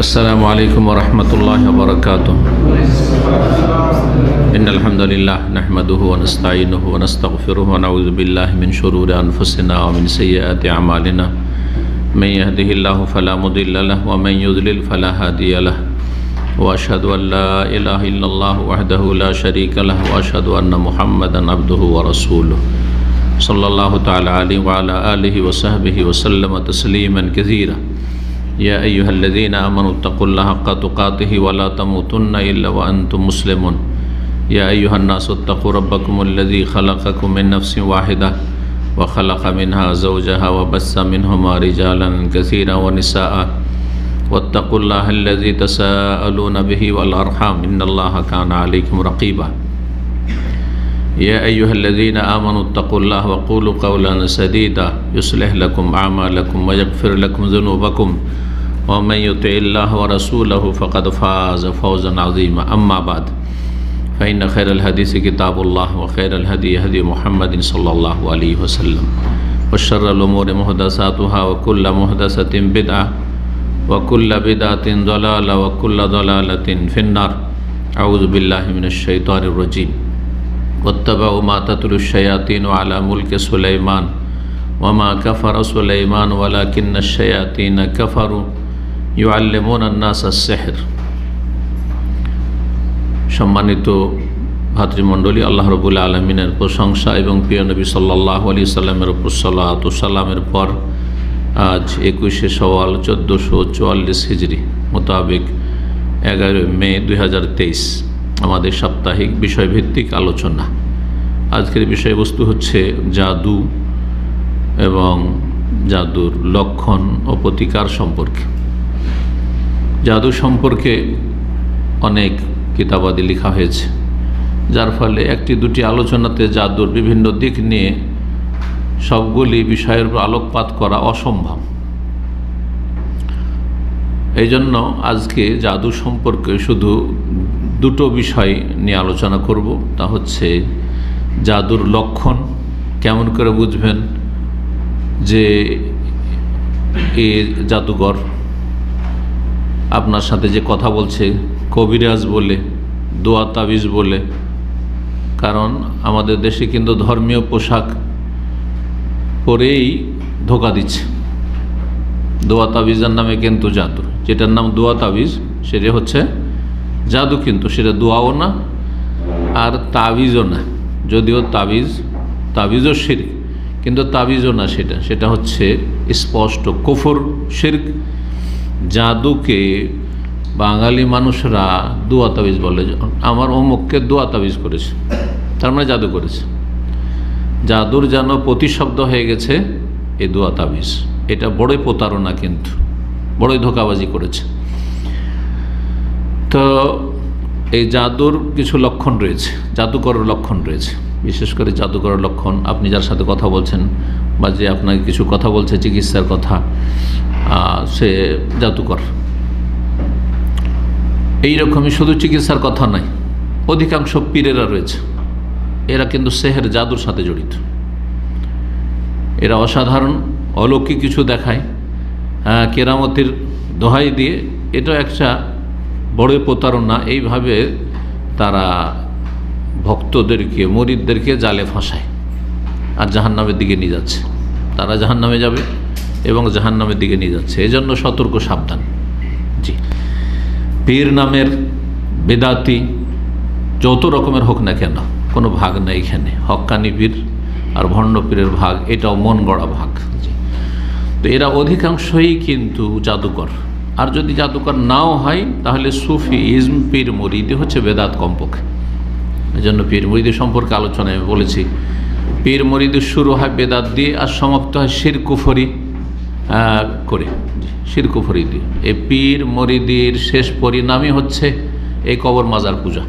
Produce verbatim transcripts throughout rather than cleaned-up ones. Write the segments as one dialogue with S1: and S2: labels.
S1: السلام عليكم ورحمة الله وبركاته. إن الحمد لله نحمده ونستعينه ونستغفره ونعوذ بالله من شرور أنفسنا ومن سيئات أعمالنا. من يهده الله فلا مضل له ومن يضلل فلا هادي له. وأشهد أن لا إله إلا الله وحده لا شريك له وأشهد أن محمدا عبده ورسوله صلى الله تعالى عليه وعلى آله وصحبه وسلم تسليما كثيرا. يا أيها الذين آمنوا اتقوا الله حق تقاته ولا تموتن إلا وأنتم مسلمون. يا أيها الناس اتقوا ربكم الذي خلقكم من نفس واحدة وخلق منها زوجها وبث منهما رجالا كثيرا ونساء واتقوا الله الذي تساءلون به والأرحام إن الله كان عليكم رقيبا. يا أيها الذين آمنوا اتقوا الله وقولوا قولا سديدا يصلح لكم أعمالكم ويغفر لكم ذنوبكم ومن يطع الله ورسوله فقد فاز فوزا عظيما. أما بعد فإن خير الحديث كتاب الله وخير الهدي هدي محمد صلى الله عليه وسلم وشر الأمور محدثاتها وكل محدثة بدعة وكل بدعة ضلالة وكل ضلالة في النار. أعوذ بالله من الشيطان الرجيم. واتبعوا ما تتلو الشياطين على ملك سليمان وما كفر سليمان ولكن الشياطين كفروا يعلمون الناس السحر. সম্মানিত ভাতৃমণ্ডলী, আল্লাহ রাব্বুল আলামিনের প্রশংসা এবং প্রিয় নবী সাল্লাল্লাহু আলাইহি সাল্লামের উপর সালাত ও সালামের পর আজ একুশে শাওয়াল চোদ্দোশো চুয়াল্লিশ হিজরি মোতাবেক এগারোই মে দুই হাজার তেইশ আমাদের সাপ্তাহিক বিষয়ভিত্তিক আলোচনা। আজকের বিষয়বস্তু হচ্ছে জাদু এবং জাদুর লক্ষণ ও প্রতিকার সম্পর্কে। জাদু সম্পর্কে অনেক কিতাবাদি লেখা হয়েছে, যার ফলে একটি দুটি আলোচনাতে জাদুর বিভিন্ন দিক নিয়ে সবগুলি বিষয়ের উপর আলোকপাত করা অসম্ভব। এই জন্য আজকে জাদু সম্পর্কে শুধু দুটো বিষয় নিয়ে আলোচনা করব। তা হচ্ছে জাদুর লক্ষণ, কেমন করে বুঝবেন যে এ জাদুঘর আপনার সাথে যে কথা বলছে কবিরাজ বলে, দোয়া তাবিজ বলে। কারণ আমাদের দেশে কিন্তু ধর্মীয় পোশাক পরেই ধোকা দিচ্ছে। দোয়া তাবিজের নামে কিন্তু জাদু, যেটার নাম দোয়া তাবিজ সেটা হচ্ছে জাদু, কিন্তু সেটা দোয়াও না আর তাবিজও না। যদিও তাবিজ তাবিজও শিরক, কিন্তু তাবিজও না, সেটা সেটা হচ্ছে স্পষ্ট কুফর শিরক। জাদুকে বাঙালি মানুষরা দোয়া তাবিজ বলে। আমার অমুককে দোয়া তাবিজ করেছে, তার মানে জাদু করেছে। জাদুর যেন প্রতিশব্দ হয়ে গেছে এই দোয়া তাবিজ। এটা বড়ই প্রতারণা, কিন্তু বড়ই ধোঁকাবাজি করেছে। তো এই জাদুর কিছু লক্ষণ রয়েছে, জাদুকরের লক্ষণ রয়েছে। বিশেষ করে জাদুকরের লক্ষণ, আপনি যার সাথে কথা বলছেন বা যে আপনাকে কিছু কথা বলছে চিকিৎসার কথা, সে জাদুকর। এইরকমই শুধু চিকিৎসার কথা নয়, অধিকাংশ পীরেরা রয়েছে, এরা কিন্তু সেহের জাদুর সাথে জড়িত। এরা অসাধারণ অলৌকিক কিছু দেখায় কেরামতির দোহাই দিয়ে। এটা একটা বড় প্রতারণা। এইভাবে তারা ভক্তদেরকে, মুরিদদেরকে জালে ফাঁসায় আর জাহান্নামের দিকে নিয়ে যাচ্ছে। তারা জাহান্নামে যাবে এবং জাহান্নামের দিকে নিয়ে যাচ্ছে। এজন্য সতর্ক, সাবধান। জি, পীর নামের বেদাতি যত রকমের হোক না কেন, কোনো ভাগ নেই এখানে। হক্কানি পীর আর ভণ্ড পীরের ভাগ, এটাও মন গড়া ভাগ। জি, তো এরা অধিকাংশই কিন্তু জাদুকর। আর যদি জাদুকর নাও হয় তাহলে সুফি ইজম পীর মুরিদি হচ্ছে বেদাত কমপক্ষে। এই জন্য পীর মুরিদি সম্পর্কে আলোচনায় আমি বলেছি, পীর মুরিদি শুরু হয় বেদাত দিয়ে আর সমাপ্ত হয় শিরক কুফরি করে, শিরক কুফরি দিয়ে। এই পীর মুরিদির শেষ পরিণামই হচ্ছে এই কবর মাজার পূজা।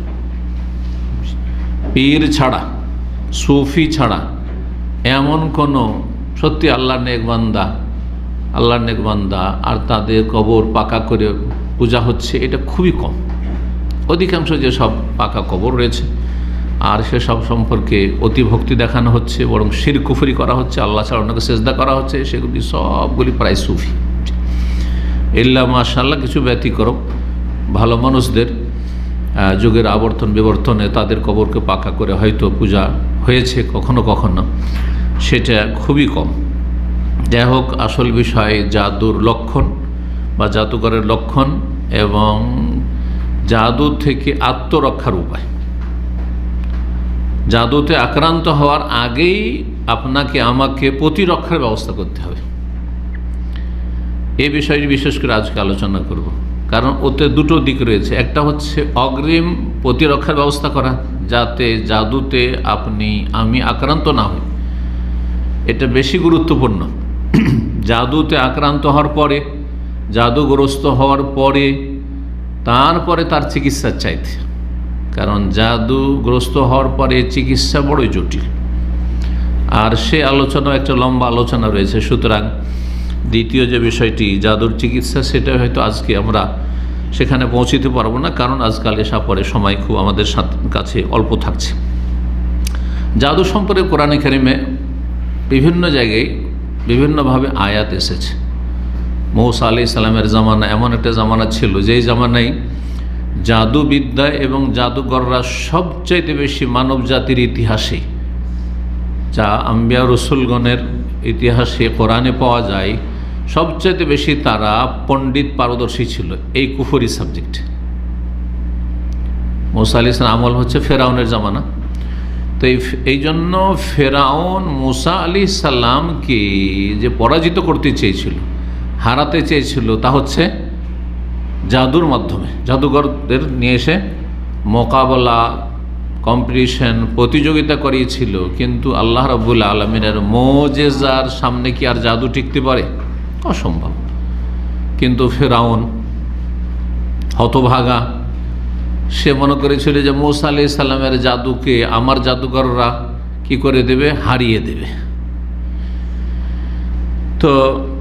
S1: পীর ছাড়া, সুফি ছাড়া এমন কোনো সত্যি আল্লাহর নেক বান্দা, আল্লাহর নেক বান্দা আর তাদের কবর পাকা করে পূজা হচ্ছে, এটা খুবই কম। অধিকাংশ যেসব পাকা কবর রয়েছে আর সেসব সম্পর্কে অতিভক্তি দেখানো হচ্ছে, বরং শিরক কুফরি করা হচ্ছে, আল্লাহ ছাড়া অন্যকে সেজদা করা হচ্ছে, সেগুলি সবগুলি প্রায় সুফি। ইল্লা মাশাআল্লাহ কিছু ব্যতিক্রম ভালো মানুষদের যুগের আবর্তন বিবর্তনে তাদের কবরকে পাকা করে হয়তো পূজা হয়েছে কখনো কখনো, সেটা খুবই কম। যাই হোক, আসল বিষয় জাদুর লক্ষণ বা জাদুকরের লক্ষণ এবং জাদু থেকে আত্মরক্ষার উপায়। জাদুতে আক্রান্ত হওয়ার আগেই আপনাকে আমাকে প্রতিরক্ষার ব্যবস্থা করতে হবে। এই বিষয়টি বিশেষ করে আজকে আলোচনা করব, কারণ ওতে দুটো দিক রয়েছে। একটা হচ্ছে অগ্রিম প্রতিরক্ষার ব্যবস্থা করা, যাতে জাদুতে আপনি আমি আক্রান্ত না হই। এটা বেশি গুরুত্বপূর্ণ। জাদুতে আক্রান্ত হওয়ার পরে, জাদুগ্রস্ত হওয়ার পরে তারপরে তার চিকিৎসা চাইতে, কারণ জাদুগ্রস্ত হওয়ার পরে চিকিৎসা বড়ই জটিল, আর সে আলোচনা একটা লম্বা আলোচনা রয়েছে। সুতরাং দ্বিতীয় যে বিষয়টি জাদুর চিকিৎসা, সেটা হয়তো আজকে আমরা সেখানে পৌঁছিতে পারবো না, কারণ আজকাল এসা পরে সময় খুব আমাদের কাছে অল্প থাকছে। জাদু সম্পর্কে কোরআনে কারিমে বিভিন্ন জায়গায় বিভিন্নভাবে আয়াত এসেছে। মূসা আলাইহিস সালামের জামানা এমন একটা জামানা ছিল, যেই জামানায় জাদুবিদ্যা এবং জাদুকররা সবচাইতে বেশি মানব জাতির ইতিহাসে, যা আম্বিয়া রসুলগণের ইতিহাসে কোরআনে পাওয়া যায়, সবচাইতে বেশি তারা পণ্ডিত পারদর্শী ছিল এই কুফরি সাবজেক্ট। মূসা আলাইহিস সালাম আমল হচ্ছে ফেরাউনের জামানা। তো এই জন্য ফেরাউন মূসা আলাইহিস সালামকে যে পরাজিত করতে চেয়েছিল, হারাতে চেয়েছিল, তা হচ্ছে জাদুর মাধ্যমে। জাদুঘরদের নিয়ে এসে মোকাবেলা, কম্পিটিশন, প্রতিযোগিতা করিয়েছিল। কিন্তু আল্লাহ রাব্বুল আলামিনের মুজিজার সামনে কি আর জাদু টিকতে পারে? অসম্ভব। কিন্তু ফেরাউন হতভাগা, সে মনে করেছিল যে মূসা আলাইহিস সালামের জাদুকে আমার জাদুকররা কি করে দেবে? হারিয়ে দেবে। তো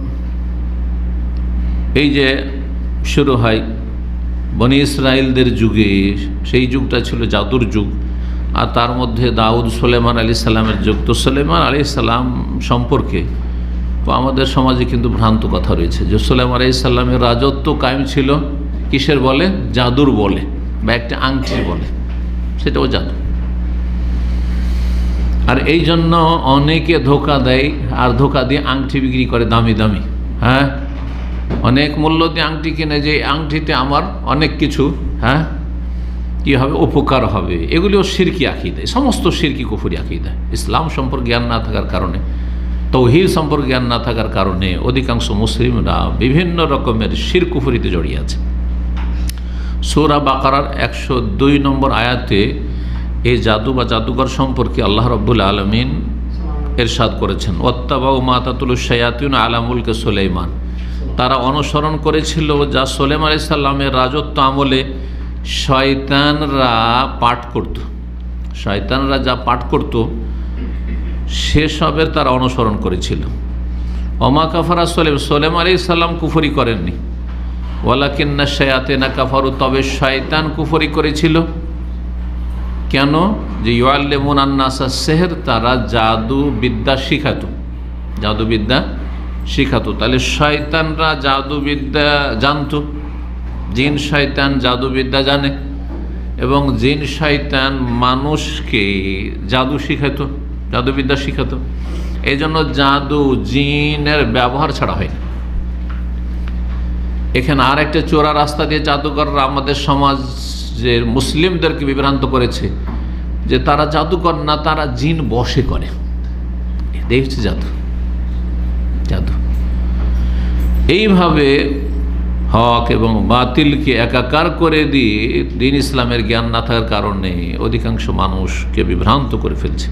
S1: এই যে শুরু হয় বনি ইসরায়েলদের যুগে, সেই যুগটা ছিল জাদুর যুগ। আর তার মধ্যে দাউদ সুলেমান আলাইহিস সালামের যুগ। তো সুলেমান আলাইহিস সালাম সম্পর্কে তো আমাদের সমাজে কিন্তু ভ্রান্ত কথা রয়েছে যে সুলেমান আলাইহিস সালামের রাজত্ব কায়েম ছিল কিসের বলে? জাদুর বলে, বা একটা আংটির বলে, সেটাও জাদু। আর এই জন্য অনেকে ধোকা দেয়, আর ধোকা দিয়ে আংটি বিক্রি করে দামি দামি। হ্যাঁ, অনেক মূল্য দিয়ে আংটি কিনে, যে আংটিতে আমার অনেক কিছু হ্যাঁ কী হবে? উপকার হবে। এগুলিও শিরকি আকীদা, সমস্ত শিরকি কুফরি আকীদা। ইসলাম সম্পর্কে জ্ঞান না থাকার কারণে, তাওহীদ সম্পর্কে জ্ঞান না থাকার কারণে অধিকাংশ মুসলিমরা বিভিন্ন রকমের শিরক কুফরিতে জড়িয়ে আছে। সূরা বাকারার একশো দুই নম্বর আয়াতে এই জাদু বা জাদুঘর সম্পর্কে আল্লাহ রাব্বুল আলামিন ইরশাদ করেছেন, ওয়াত্তাবাউ মা তাতুলুশ শায়াতিন আলা মুলকি সুলাইমান। তারা অনুসরণ করেছিল যা সুলাইমান আলাইহিস সালামের রাজত্ব আমলে শয়তানরা পাঠ করত। শয়তানরা যা পাঠ করত সেসবের তারা অনুসরণ করেছিল। ওমা কাফারা সুলাইমান, সুলাইমান আলাইহিস সালাম কুফরি করেননি। ওয়ালাকিন্না শায়াতিনা কাফারু, তবে শয়তান কুফরি করেছিল। কেন? যে ইউআল্লিমুনা আন-নাসা সিহর, তারা জাদু বিদ্যা শিখাতো, জাদুবিদ্যা শিখাতো। তাহলে শয়তানরা জাদুবিদ্যা জানতো, জিন শয়তান জাদুবিদ্যা জানে, এবং জিন শয়তান মানুষকে জাদু শিখাতো, জাদুবিদ্যা শিখাতো। এই জন্য জাদু জিনের ব্যবহার ছাড়া হয় না। এখানে আর একটা চোরা রাস্তা দিয়ে জাদুকররা আমাদের সমাজের মুসলিমদেরকে বিভ্রান্ত করেছে যে তারা জাদুকর না, তারা জিন বশে করে। এটাই হচ্ছে জাদু। জাদু এইভাবে হক এবং বাতিলকে একাকার করে দিয়ে দ্বীন ইসলামের জ্ঞান না থাকার কারণে অধিকাংশ মানুষকে বিভ্রান্ত করে ফেলছে।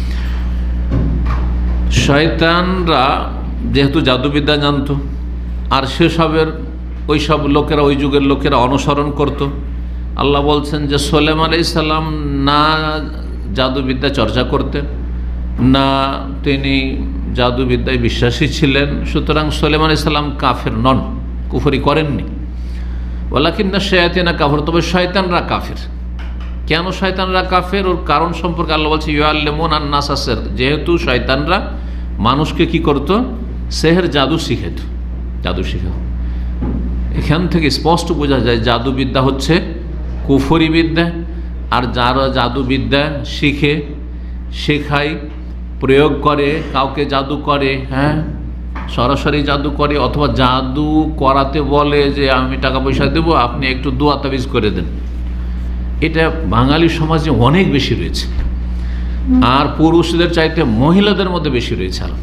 S1: শয়তানরা যেহেতু জাদুবিদ্যা জানত, আর সেসবের ওই সব লোকেরা, ওই যুগের লোকেরা অনুসরণ করত। আল্লাহ বলছেন যে সুলাইমান আলাইহিস সালাম না জাদুবিদ্যা চর্চা করতেন, না তিনি জাদুবিদ্যায় বিশ্বাসী ছিলেন। সুতরাং সুলাইমান আলাইহিস সালাম কাফের নন, কুফরি করেননি। ওয়ালাকিন্না শায়াতিনা কাফার, তবে শয়তানরা কাফের। কেন শয়তানরা কাফের? ওর কারণ সম্পর্কে আল্লাহ বলছে ইউআল্লিমুনা আন-নাসা সিহর, যেহেতু শয়তানরা মানুষকে কি করত? সেহের, জাদু শিখাত, জাদু শিখাত। এখান থেকে স্পষ্ট বোঝা যায় জাদুবিদ্যা হচ্ছে কুফরি বিদ্যা। আর যারা জাদুবিদ্যা শিখে, শেখায়, প্রয়োগ করে, কাউকে জাদু করে, হ্যাঁ সরাসরি জাদু করে, অথবা জাদু করাতে বলে যে আমি টাকা পয়সা দেবো, আপনি একটু দোয়া তাবিজ করে দেন, এটা বাঙালি সমাজে অনেক বেশি রয়েছে। আর পুরুষদের চাইতে মহিলাদের মধ্যে বেশি রয়েছে। আর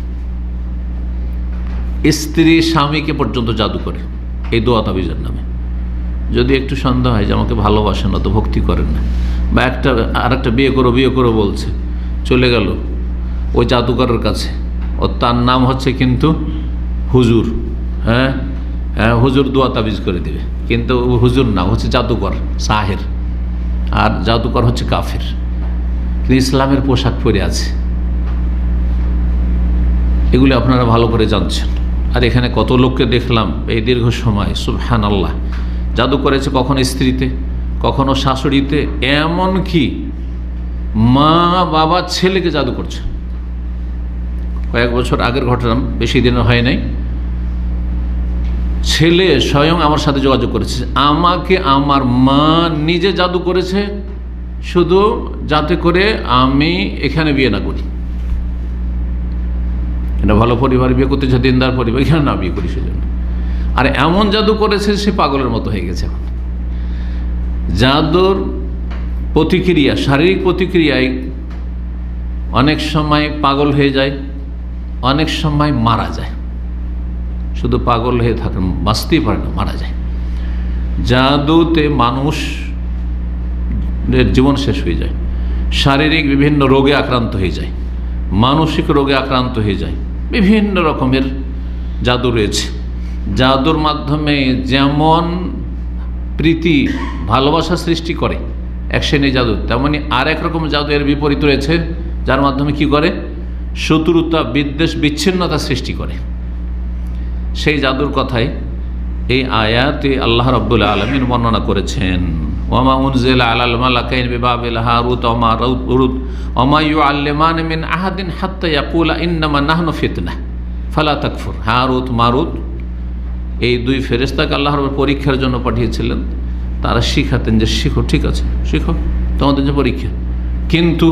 S1: স্ত্রী স্বামীকে পর্যন্ত জাদু করে এই দোয়া তাবিজের নামে। যদি একটু সন্দেহ হয় যে আমাকে ভালোবাসেন না, তো ভক্তি করেন না, বা একটা আর একটা বিয়ে করো বিয়ে করো বলছে, চলে গেল ওই জাদুকরের কাছে, ও তার নাম হচ্ছে কিন্তু হুজুর, হ্যাঁ হ্যাঁ হুজুর দোয়া তাবিজ করে দিবে, কিন্তু হুজুর না, হচ্ছে জাদুকর, সাহের। আর জাদুকর হচ্ছে কাফের, কিন্তু ইসলামের পোশাক পরে আছে। এগুলি আপনারা ভালো করে জানছেন। আর এখানে কত লোককে দেখলাম এই দীর্ঘ সময়, সুবহানাল্লাহ, জাদু করেছে কখনো স্ত্রীতে, কখনো শাশুড়িতে, এমন কি মা বাবা ছেলেকে জাদু করছে। কয়েক বছর আগের ঘটনা, বেশি দিনের হয় নাই। ছেলে স্বয়ং আমার সাথে যোগাযোগ করেছে, আমাকে আমার মা নিজে জাদু করেছে শুধু যাতে করে আমি এখানে বিয়ে না করি। এটা ভালো পরিবার, বিয়ে করতে চাই, দিনদার পরিবার, এখানে না বিয়ে করি সেজন্য। আর এমন জাদু করেছে সে পাগলের মতো হয়ে গেছে। এখন জাদুর প্রতিক্রিয়া, শারীরিক প্রতিক্রিয়ায় অনেক সময় পাগল হয়ে যায়, অনেক সময় মারা যায়। শুধু পাগল হয়ে থাকে, বাঁচতেই পারে না, মারা যায়। জাদুতে মানুষের জীবন শেষ হয়ে যায়, শারীরিক বিভিন্ন রোগে আক্রান্ত হয়ে যায়, মানসিক রোগে আক্রান্ত হয়ে যায়। বিভিন্ন রকমের জাদু রয়েছে। জাদুর মাধ্যমে যেমন প্রীতি ভালোবাসা সৃষ্টি করে এক শ্রেণীর জাদু, তেমনি আর এক রকম জাদু এর বিপরীত রয়েছে, যার মাধ্যমে কি করে, শত্রুতা, বিদ্বেষ, বিচ্ছিন্নতা সৃষ্টি করে। সেই জাদুর কথাই এই আয়াতে আল্লাহ রাব্বুল আলামিন বর্ণনা করেছেন। ওয়ামা উনজিলা আলাল মালাকাইনি বিবাবিল হারুত ওয়া মারুত ওয়ামা ইউআল্লিমানি মিন আহাদিন হাত্তা ইয়াকুলা ইন্নামা নাহনু ফিতনাহ ফালা তাকফুর। হারুত মারুত এই দুই ফেরেশতাকে আল্লাহ রাব্বুল পরীক্ষার জন্য পাঠিয়েছিলেন। তারা শিখাতেন যে শিখো, ঠিক আছে শিখো, তোমাদের যে পরীক্ষা, কিন্তু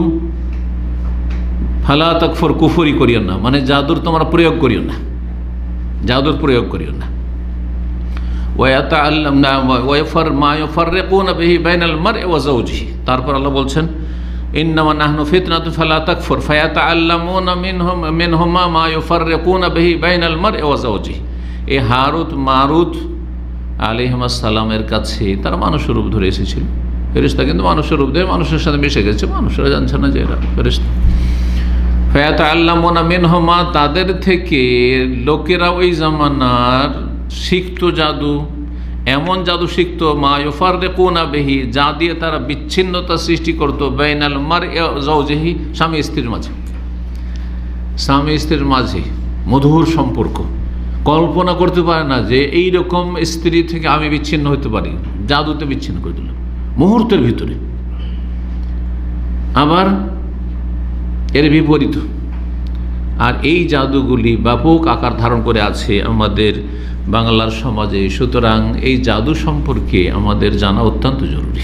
S1: ফালা তাকফুর, কুফরি করিও না, মানে জাদুর তোমরা প্রয়োগ করিও না, জাদুর প্রয়োগ করিও না। তারপর আল্লাহ বলছেন ইন্নামা নাহনু ফিতনাতুন ফালা তাকফুর ফায়াতাআল্লামুনা মিনহুম মিনহুমা মা ইউফাররিকুনা বিহি বাইনাল মারই ওয়া যাওজিহি। এই হারুত মারুত আলাইহিস সালামের কাছে তারা মানুষের রূপ ধরে এসেছিল, ফেরেশতা কিন্তু মানুষের রূপ ধরে মানুষের সাথে মিশে গেছে, মানুষেরা জানছে না যে এরা ফেরেশতা। ফায়াতাআল্লামুনা মিনহুমা, তাদের থেকে লোকেরা ওই জামানার শিখতো জাদু, এমন জাদু শিখতো, মা ইউফাররিকুনা বিহি, যা দিয়ে তারা বিচ্ছিন্নতা সৃষ্টি করতো, বাইনাল মারই ওয়া যাওজিহি, স্বামী স্ত্রীর মাঝে, স্বামী স্ত্রীর মাঝে মধুর সম্পর্ক। কল্পনা করতে পারে না যে এই রকম স্ত্রী থেকে আমি বিচ্ছিন্ন হতে পারি, জাদুতে বিচ্ছিন্ন করে দিল মুহূর্তের ভিতরে। আবার এর বিপরীত। আর এই জাদুগুলি ব্যাপক আকার ধারণ করে আছে আমাদের বাংলার সমাজে। সুতরাং এই জাদু সম্পর্কে আমাদের জানা অত্যন্ত জরুরি।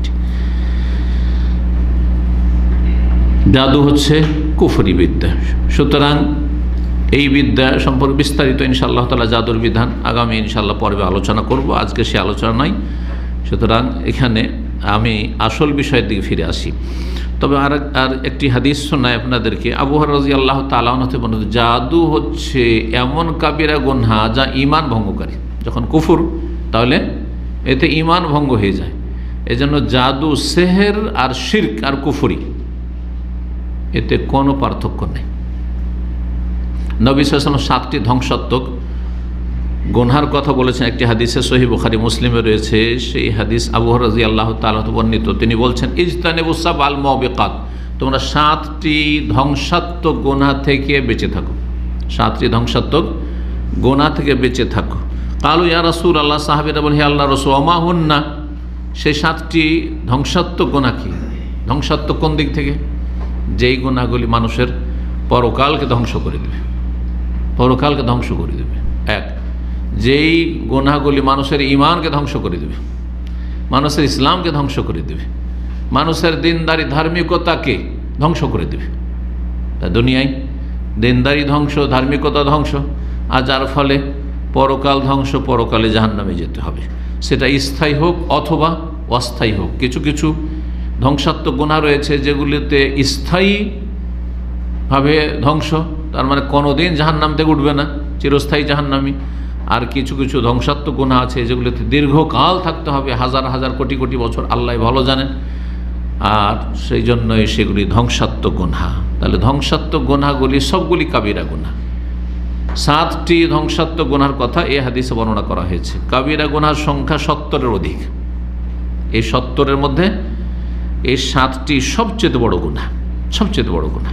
S1: জাদু হচ্ছে কুফরি বিদ্যা। সুতরাং এই বিদ্যা সম্পর্কে বিস্তারিত ইনশাআল্লাহ তাআলা জাদুর বিধান আগামী ইনশাআল্লাহ পর্বে আলোচনা করব। আজকে সে আলোচনা নাই। সুতরাং এখানে আমি আসল বিষয়ের দিকে ফিরে আসি। তবে আর আর একটি হাদিস শোনায় আপনাদেরকে। আবু হুরায়রা রাদিয়াল্লাহু তাআলা আনহু থেকে বর্ণিত, জাদু হচ্ছে এমন কাবিরা গুনাহ যা ঈমান ভঙ্গকারী। যখন কুফর, তাহলে এতে ঈমান ভঙ্গ হয়ে যায়। এজন্য জাদু, সেহের আর শিরক আর কুফরি, এতে কোনো পার্থক্য নেই। নবী সাল্লাল্লাহু আলাইহি ওয়াসাল্লাম সাতটি ধ্বংসাত্মক গুনহার কথা বলেছেন। একটি হাদিসে সহিহ বুখারী মুসলিমে রয়েছে, সেই হাদিস আবু হুরায়রা রাদিয়াল্লাহু তাআলা বর্ণিত। তিনি বলছেন, ইজতানিবুস সাবআল মুবিকাত, তোমরা সাতটি ধ্বংসাত্মক গুনাহ থেকে বেঁচে থাকো, সাতটি ধ্বংসাত্মক গুনাহ থেকে বেঁচে থাকো। কালু ইয়া রাসূলুল্লাহ, সাহাবীরা বলেন হে আল্লাহর রাসূল, ওমা হুন্না, সেই সাতটি ধ্বংসাত্মক গুনাহ কি? ধ্বংসাত্মক কোন দিক থেকে? যেই গুনাহগুলি মানুষের পরকালকে ধ্বংস করে দেবে, পরকালকে ধ্বংস করে দেবে। এক, যেই গুনাহগুলি মানুষের ঈমানকে ধ্বংস করে দেবে, মানুষের ইসলামকে ধ্বংস করে দেবে, মানুষের দিনদারি ধার্মিকতাকে ধ্বংস করে দেবে। তা দুনিয়ায় দিনদারি ধ্বংস, ধার্মিকতা ধ্বংস, আর যার ফলে পরকাল ধ্বংস, পরকালে জাহান্নামে যেতে হবে। সেটা স্থায়ী হোক অথবা অস্থায়ী হোক। কিছু কিছু ধ্বংসাত্মক গুনাহ রয়েছে যেগুলিতে স্থায়ীভাবে ধ্বংস, তার মানে কোনোদিন জাহান্নাম থেকে উঠবে না, চিরস্থায়ী জাহান্নামী। আর কিছু কিছু ধ্বংসাত্মক গুনাহ আছে যেগুলিতে দীর্ঘকাল থাকতে হবে, হাজার হাজার কোটি কোটি বছর, আল্লাহ ভালো জানেন। আর সেই জন্যই সেগুলি ধ্বংসাত্মক গুনাহ। তাহলে ধ্বংসাত্মক গুনাহগুলি সবগুলি কাবিরা গুনাহ। সাতটি ধ্বংসাত্মক গুনাহর কথা এই হাদিসে বর্ণনা করা হয়েছে। কাবিরা গুনাহর সংখ্যা সত্তরের অধিক। এই সত্তরের মধ্যে এই সাতটি সবচেয়ে বড় গুনাহ, সবচেয়ে বড় গুনাহ।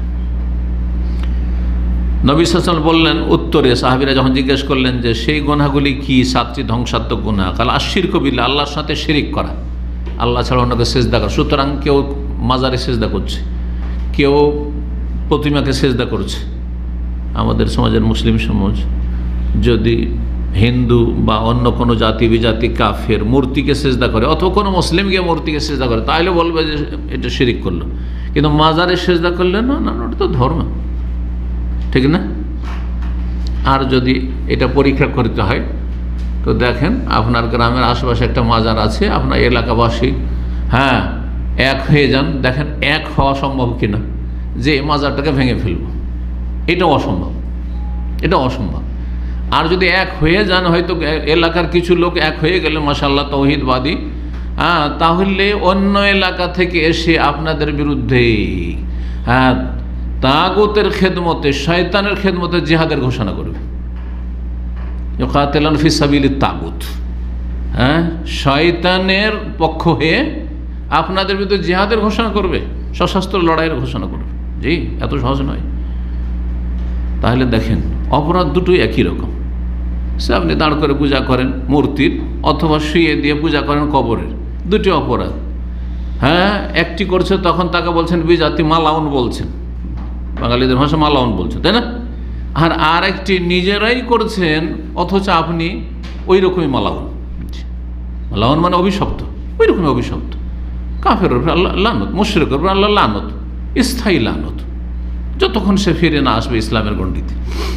S1: নবী সাল্লাল্লাহু আলাইহি ওয়াসাল্লাম বললেন উত্তরে, সাহাবীরা যখন জিজ্ঞেস করলেন যে সেই গুনাহগুলি কি, সাতটি ধ্বংসাত্মক গুনাহ, কাল আশিরকু বিল্লাহ, আল্লাহর সাথে শিরিক করা, আল্লাহ ছাড়া অন্যকে সেজদা করা। সুতরাং কেউ মাজারে সেজদা করছে, কেউ প্রতিমাকে সেজদা করছে। আমাদের সমাজের মুসলিম সমাজ যদি হিন্দু বা অন্য কোনো জাতি বিজাতি কাফের মূর্তিকে সেজদা করে, অথবা কোনো মুসলিম গিয়ে মূর্তিকে সেজদা করে, তাহলে বলবে যে এটা শিরিক করলো। কিন্তু মাজারে সেজদা করলে না, না ওটা তো ধর্ম, ঠিক না? আর যদি এটা পরীক্ষা করতে হয় তো দেখেন, আপনার গ্রামের আশেপাশে একটা মাজার আছে, আপনার এলাকাবাসী হ্যাঁ এক হয়ে যান, দেখেন এক হওয়া সম্ভব কিনা, যে এই মাজারটাকে ভেঙে ফেলব, এটা অসম্ভব, এটা অসম্ভব। আর যদি এক হয়ে যান, হয়তো এলাকার কিছু লোক এক হয়ে গেলে মাশাআল্লাহ তাওহীদবাদী, হ্যাঁ, তাহলে অন্য এলাকা থেকে এসে আপনাদের বিরুদ্ধে হ্যাঁ তাগুতের খেদমতে, শয়তানের খেদমতে জিহাদের ঘোষণা করবে। ইউকাতিলুন ফি সাবিলিত তাগুত, হ্যাঁ, শয়তানের পক্ষ হয়ে আপনাদের বিরুদ্ধে জিহাদের ঘোষণা করবে, সশস্ত্র লড়াইয়ের ঘোষণা করবে। জি, এত সহজ নয়। তাহলে দেখেন অপরাধ দুটোই একই রকম। সে আপনি দাঁড় করে পূজা করেন মূর্তির, অথবা শুয়ে দিয়ে পূজা করেন কবরের, দুটি অপরাধ। হ্যাঁ, একটি করছে তখন তাকে বলছেন বিজাতি, মালাউন বলছেন, বাঙালিদের ভাষা মালাউন বলছেন, তাই না? আর আর একটি নিজেরাই করছেন, অথচ আপনি ওই রকমই মালাউন। মালাউন মানে অভিশপ্ত, ওই রকমই অভিশপ্ত। কাফের উপরে আল্লাহ লানত, মুশরিকের উপরে আল্লাহ লানত, স্থায়ী লানত, যতক্ষণ সে ফিরে না আসবে ইসলামের গণ্ডিতে।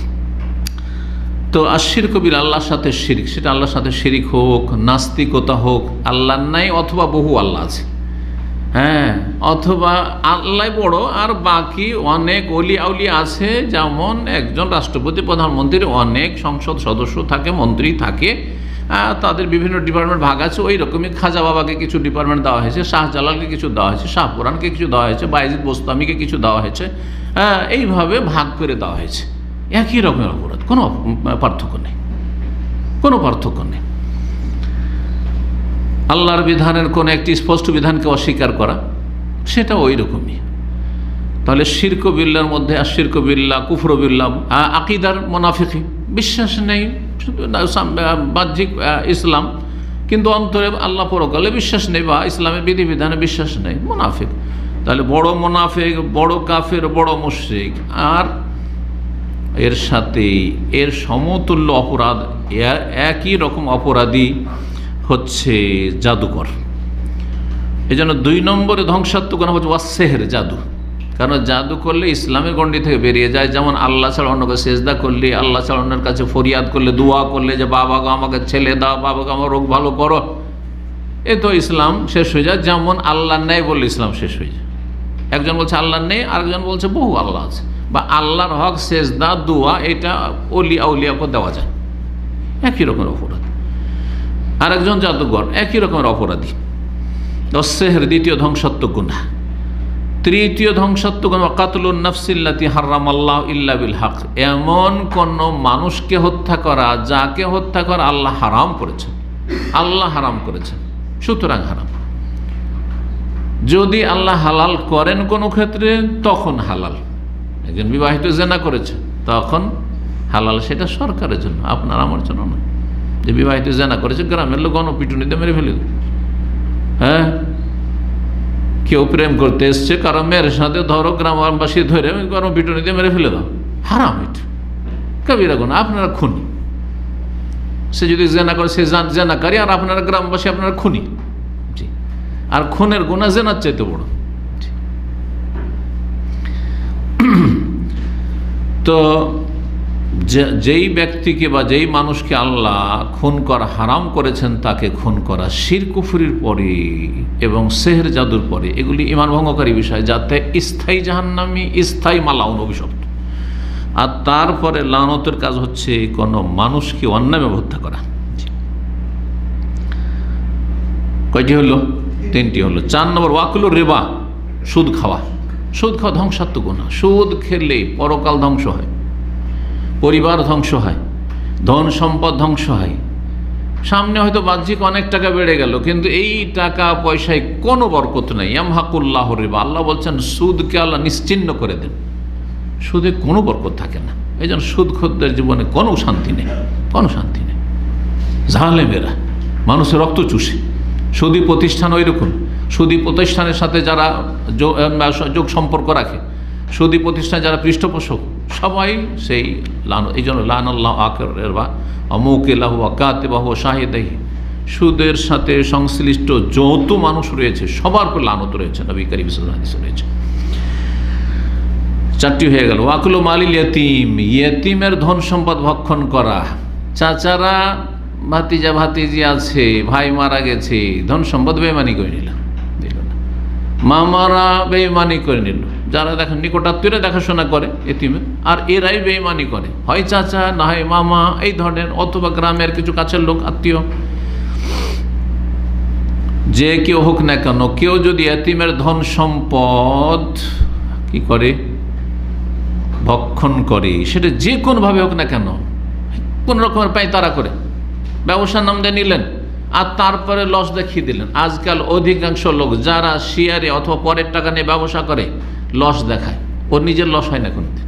S1: তো আশিরক বিল্লাহ, আল্লাহর সাথে শিরিক, সেটা আল্লাহর সাথে শিরিক হোক, নাস্তিকতা হোক, আল্লাহ নাই অথবা বহু আল্লাহ আছে, হ্যাঁ, অথবা আল্লাহ বড় আর বাকি অনেক অলি আউলিয়া আছে। যেমন একজন রাষ্ট্রপতি, প্রধানমন্ত্রীর অনেক সংসদ সদস্য থাকে, মন্ত্রী থাকে, তাদের বিভিন্ন ডিপার্টমেন্ট ভাগ আছে। ওই রকমই খাজা বাবাকে কিছু ডিপার্টমেন্ট দেওয়া হয়েছে, শাহজালালকে কিছু দেওয়া হয়েছে, শাহপুরানকে কিছু দেওয়া হয়েছে, বায়েজিদ বোস্তামিকে কিছু দেওয়া হয়েছে, হ্যাঁ, এইভাবে ভাগ করে দেওয়া হয়েছে। একই রকমের অপরাধ, কোনো পার্থক্য নেই, কোনো পার্থক্য নেই। আল্লাহর বিধানের কোনো একটি স্পষ্ট বিধানকে অস্বীকার করা, সেটা ওই রকমই। তাহলে শিরক বিল্লাহর মধ্যে আর শিরক বিল্লাহ, কুফর বিল্লাহ, আকিদার মুনাফিকি, বিশ্বাস নেই, বাহ্যিক ইসলাম কিন্তু অন্তরে আল্লাহ পরকালে বিশ্বাস নেই, বা ইসলামের বিধিবিধানে বিশ্বাস নেই, মুনাফিক। তাহলে বড় মুনাফিক, বড় কাফের, বড় মুশরিক। আর এর সাথে এর সমতুল্য অপরাধ, একই রকম অপরাধী হচ্ছে জাদুকর। এই জন্য দুই নম্বরে ধ্বংসাত্মক গুনাহ হচ্ছে ওয়াসসিহর, জাদু। কারণ জাদু করলে ইসলামের গণ্ডি থেকে বেরিয়ে যায়। যেমন আল্লাহ ছাড়া অন্যকে সেজদা করলে, আল্লাহ ছাড়া অন্যের কাছে ফরিয়াদ করলে, দোয়া করলে যে বাবা গো আমাকে ছেলে দাও, বাবা গো আমার রোগ ভালো করো, এ তো ইসলাম শেষ হয়ে যায়। যেমন আল্লাহ নেই বললে ইসলাম শেষ হয়ে যায়। একজন বলছে আল্লাহ নেই, আরেকজন বলছে বহু আল্লাহ আছে। বা আল্লাহর হক সেজদা, দোয়া, এটা অলি আউলিয়াকে দেওয়া যায়, একই রকমের অপরাধ। আরেকজন জাদুঘর, একই রকমের অপরাধী। ওয়াসসিহর দ্বিতীয় ধ্বংসাত্মক গুনাহ। তৃতীয় ধ্বংসাত্মক গুনাহ কাতলুন নাফসিল্লাতি হারামাল্লাহু ইল্লা বিল হক, এমন কোন মানুষকে হত্যা করা যাকে হত্যা করা আল্লাহ হারাম করেছেন, আল্লাহ হারাম করেছেন, সুতরাং হারাম। যদি আল্লাহ হালাল করেন কোনো ক্ষেত্রে তখন হালাল। একজন বিবাহিত জেনা করেছে তখন হালাল, সেটা সরকারের জন্য, আপনার আমার জন্য নয়। যে বিবাহিত জেনা করেছে, গ্রামের লোক গণপিটুনিতে মেরে ফেলে দেবে। হ্যাঁ, কেউ প্রেম করতে এসছে কারো মেয়ের সাথে, ধরো গ্রামবাসী ধরে গণপিটুনিতে মেরে ফেলে দাও, হারাম, এটা কবিরা গুনাহ, আপনারা খুনি। সে যদি জেনা করে সে জেনাকারী, আর আপনারা গ্রামবাসী আপনারা খুনি। জি, আর খুনের গুনাহ জেনার চাইতে বড়। তো যেই ব্যক্তিকে বা যেই মানুষকে আল্লাহ খুন করা হারাম করেছেন তাকে খুন করা শিরক কুফরির পরে এবং সেহর জাদুর পরে, এগুলি ঈমান ভঙ্গকারী বিষয়, যাতে স্থায়ী জাহান্নামী, স্থায়ী মালাউন অভিশপ্ত। আর তারপরে লানতের কাজ হচ্ছে কোনো মানুষকে অন্যায়ভাবে হত্যা করা। কয়টি হলো? তিনটি হলো। চার নম্বর ওয়াকুল রিবা, সুদ খাওয়া। সুদ খাওয়া ধ্বংসাত্মক গুনাহ। সুদ খেলে পরকাল ধ্বংস হয়, পরিবার ধ্বংস হয়, ধন সম্পদ ধ্বংস হয়। সামনে হয়তো বাহ্যিক অনেক টাকা বেড়ে গেল, কিন্তু এই টাকা পয়সায় কোনো বরকত নাই। ইয়ামহাকুল্লাহু রিবা, আল্লাহ বলছেন সুদকে আল্লাহ নিশ্চিহ্ন করে দেন, সুদে কোনো বরকত থাকে না। এই জন্য সুদখোরদের জীবনে কোনো শান্তি নেই, কোনো শান্তি নেই। জালেমেরা মানুষের রক্ত চুষে। সুদী প্রতিষ্ঠান ওই রকম, সুদী প্রতিষ্ঠানের সাথে যারা যোগ সম্পর্ক রাখে, সুদী প্রতিষ্ঠান যারা পৃষ্ঠপোষক, সবাই সেই লান। এই জন্য লান আল্লাহ আকের বা অমুকেলাহু আকাতেবাহু শাহিদাহি, সুদের সাথে সংশ্লিষ্ট যত মানুষ রয়েছে সবার উপর লানত রয়েছে, নবী কারীম সাল্লাল্লাহু আলাইহি ওয়াসাল্লাম হাদিসে রয়েছে। চারটি হয়ে গেল। ওয়াকুলু মালিল ইয়াতিম, ইয়াতিমের ধন সম্পদ ভক্ষণ করা। চাচারা ভাতিজা ভাতিজি আছে, ভাই মারা গেছে, ধন সম্পদ বেইমানি করে নিল, দিল না। মামারা বেইমানি করে নিল, যারা দেখেন নিকটাত্মীয়রা দেখাশোনা করে এতিমের, আর এরাই বেইমানি করে, হয় চাচা না হয় মামা এই ধরনের, অথবা গ্রামের কিছু কাছের লোক আত্মীয়, যে কেউ হোক না কেন, কেউ যদি এতিমের ধন সম্পদ কি করে ভক্ষণ করে, সেটা যে কোনোভাবে হোক না কেন, কোন রকমের পাই তারা করে ব্যবসার নাম দিয়ে নিলেন আর তারপরে লস দেখিয়ে দিলেন। আজকাল অধিকাংশ লোক যারা শেয়ারে অথবা পরের টাকা নিয়ে ব্যবসা করে লস দেখায়, ওর নিজের লস হয় না কোনোদিন।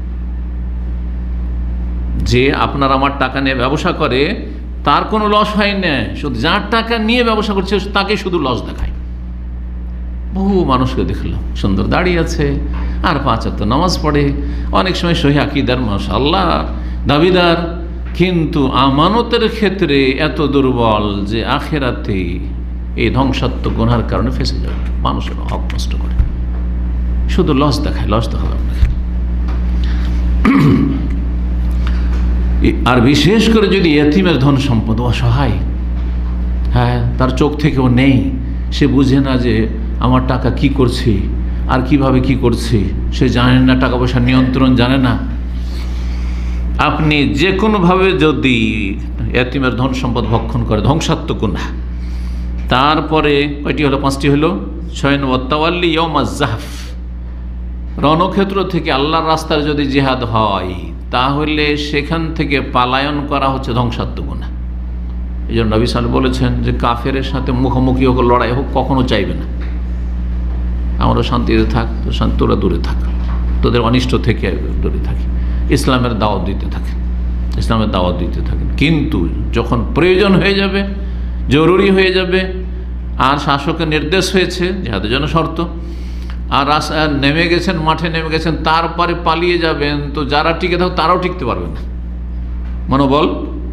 S1: যে আপনার আমার টাকা নিয়ে ব্যবসা করে তার কোনো লস হয় না, শুধু যার টাকা নিয়ে ব্যবসা করছে তাকে শুধু লস দেখায়। বহু মানুষকে দেখলাম সুন্দর দাঁড়িয়ে আছে আর পাঁচ ওয়াক্ত নামাজ পড়ে, অনেক সময় সহি আকীদার মাশাআল্লাহ দাবিদার, কিন্তু আমানতের ক্ষেত্রে এত দুর্বল যে আখেরাতে এই ধ্বংসাত্মক গুনার কারণে ফেঁসে যাবে। মানুষের হক নষ্ট করে, শুধু লস দেখায়, লস দেখাবে আপনাকে। আর বিশেষ করে যদি এতিমের ধন সম্পদ অসহায়, হ্যাঁ তার চোখ থেকেও নেই, সে বুঝে না যে আমার টাকা কি করছে আর কিভাবে কি করছে, সে জানে না, টাকা পয়সার নিয়ন্ত্রণ জানে না। আপনি যে কোনোভাবে যদি এতিমের ধন সম্পদ ভক্ষণ করে ধ্বংসাত্মক গুনাহ। তারপরে কয়টি হলো? পাঁচটি হলো। ছয় নম্বর তাওয়াল্লি ইয়াউমাজ জাহফ, রণক্ষেত্র থেকে আল্লাহর রাস্তায় যদি জিহাদ হয় তাহলে সেখান থেকে পালায়ন করা হচ্ছে ধ্বংসাত্মক গুনাহ। এই জন্য নবী সাল্লাল্লাহু আলাইহি ওয়াসাল্লাম বলেছেন যে কাফেরের সাথে মুখোমুখি হোক, লড়াই হোক, কখনো চাইবে না আমরা শান্তিতে থাক, তো শান্তি তোরা দূরে থাক, তোদের অনিষ্ট থেকে দূরে থাকি, ইসলামের দাওয়াত দিতে থাকেন, ইসলামের দাওয়াত দিতে থাকেন। কিন্তু যখন প্রয়োজন হয়ে যাবে, জরুরি হয়ে যাবে, আর শাসকের নির্দেশ হয়েছে জিহাদের জন্য শর্ত, আর রাস্তা নেমে গেছেন, মাঠে নেমে গেছেন, তারপরে পালিয়ে যাবেন, তো যারা টিকে থাকবে তারাও টিকতে পারবে না, মনোবল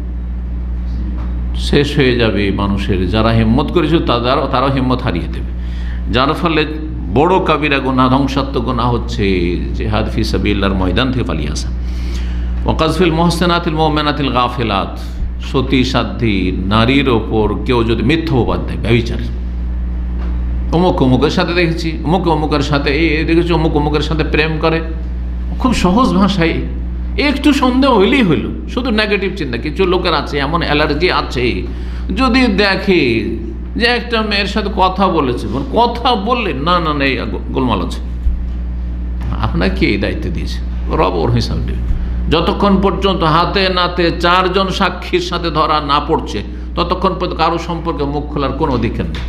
S1: শেষ হয়ে যাবে মানুষের। যারা হিম্মত করেছিল তারাও তারাও হিম্মত হারিয়ে দেবে, যার ফলে বড় কাবিরা গুনাহ, ধ্বংসাত্মক গুনাহ হচ্ছে জিহাদ ফি সাবিলিল্লাহর ময়দান থেকে পালিয়ে আসা। ওয়াকাযফিল মুহসিনাতিল মুমিনাতিল গাফিলাত, সতী সাধ্বী নারীর ওপর কেউ যদি মিথ্যা অপবাদ দেয়, ব্যভিচার, অমুক অমুকের সাথে দেখেছি, অমুক অমুকের সাথে এই দেখেছি, অমুক অমুকের সাথে প্রেম করে, খুব সহজ ভাষায় একটু সন্দেহ হইলেই হইল, শুধু নেগেটিভ চিন্তা। কিছু লোকের আছে এমন অ্যালার্জি আছে, যদি দেখে যে একটা মেয়ের সাথে কথা বলেছে, কথা বললে না না না এই গোলমাল আছে, আপনাকে এই দায়িত্ব দিয়েছে, রব ওর হিসাব দেবে। যতক্ষণ পর্যন্ত হাতে নাতে চারজন সাক্ষীর সাথে ধরা না পড়ছে ততক্ষণ পর্যন্ত কারো সম্পর্কে মুখ খোলার কোনো অধিকার নেই।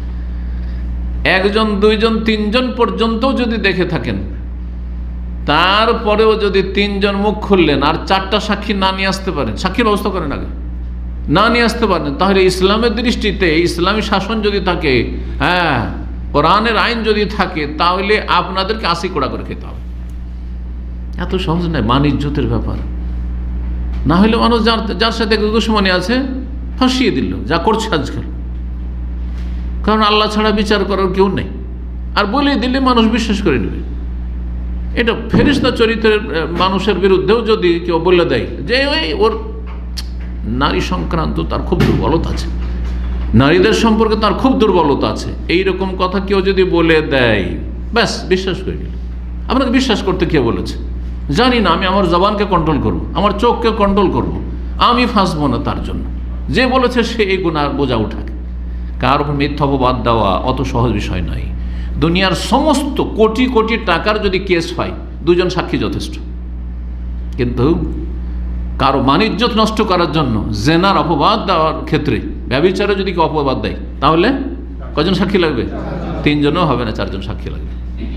S1: একজন দুইজন তিনজন পর্যন্তও যদি দেখে থাকেন, তারপরেও যদি তিনজন মুখ খুললেন আর চারটা সাক্ষী না নিয়ে আসতে পারেন, সাক্ষীর ব্যবস্থা করেন আগে, না নিয়ে আসতে পারেন, তাহলে ইসলামের দৃষ্টিতে ইসলামী শাসন যদি থাকে, হ্যাঁ কোরআনের আইন যদি থাকে, তাহলে আপনাদেরকে আশি কোড়া করে খেতে হবে। এত সহজ নয়, মান ইজ্জতের ব্যাপার। না হলে মানুষ যার যার সাথে দুশ্মনী আছে ফাঁসিয়ে দিল, যা করছে আজকাল। কারণ আল্লাহ ছাড়া বিচার করার কেউ নেই, আর বলে দিলে মানুষ বিশ্বাস করে নেবে। এটা ফেরেশতা চরিত্রের মানুষের বিরুদ্ধেও যদি কেউ বলে দেয় যে ওই ওর নারী সংক্রান্ত তার খুব দুর্বলতা আছে, নারীদের সম্পর্কে তার খুব দুর্বলতা আছে, এইরকম কথা কেউ যদি বলে দেয়, ব্যাস বিশ্বাস করে নিল। আপনাকে বিশ্বাস করতে কে বলেছে? জানি না, আমি আমার জবানকে কন্ট্রোল করব, আমার চোখকে কন্ট্রোল করব, আমি ফাঁসবো না তার জন্য। যে বলেছে সে এই গুনার বোঝা উঠাকে। কার উপর মিথ্যা অপবাদ দেওয়া অত সহজ বিষয় নয়। দুনিয়ার সমস্ত কোটি কোটি টাকার যদি কেস হয়, দুজন সাক্ষী যথেষ্ট। কিন্তু কারো মানিজ্যত নষ্ট করার জন্য জেনার অপবাদ দেওয়ার ক্ষেত্রে, ব্যভিচারে যদি কেউ অপবাদ দেয়, তাহলে কজন সাক্ষী লাগবে? তিনজনও হবে না, চারজন সাক্ষী লাগবে।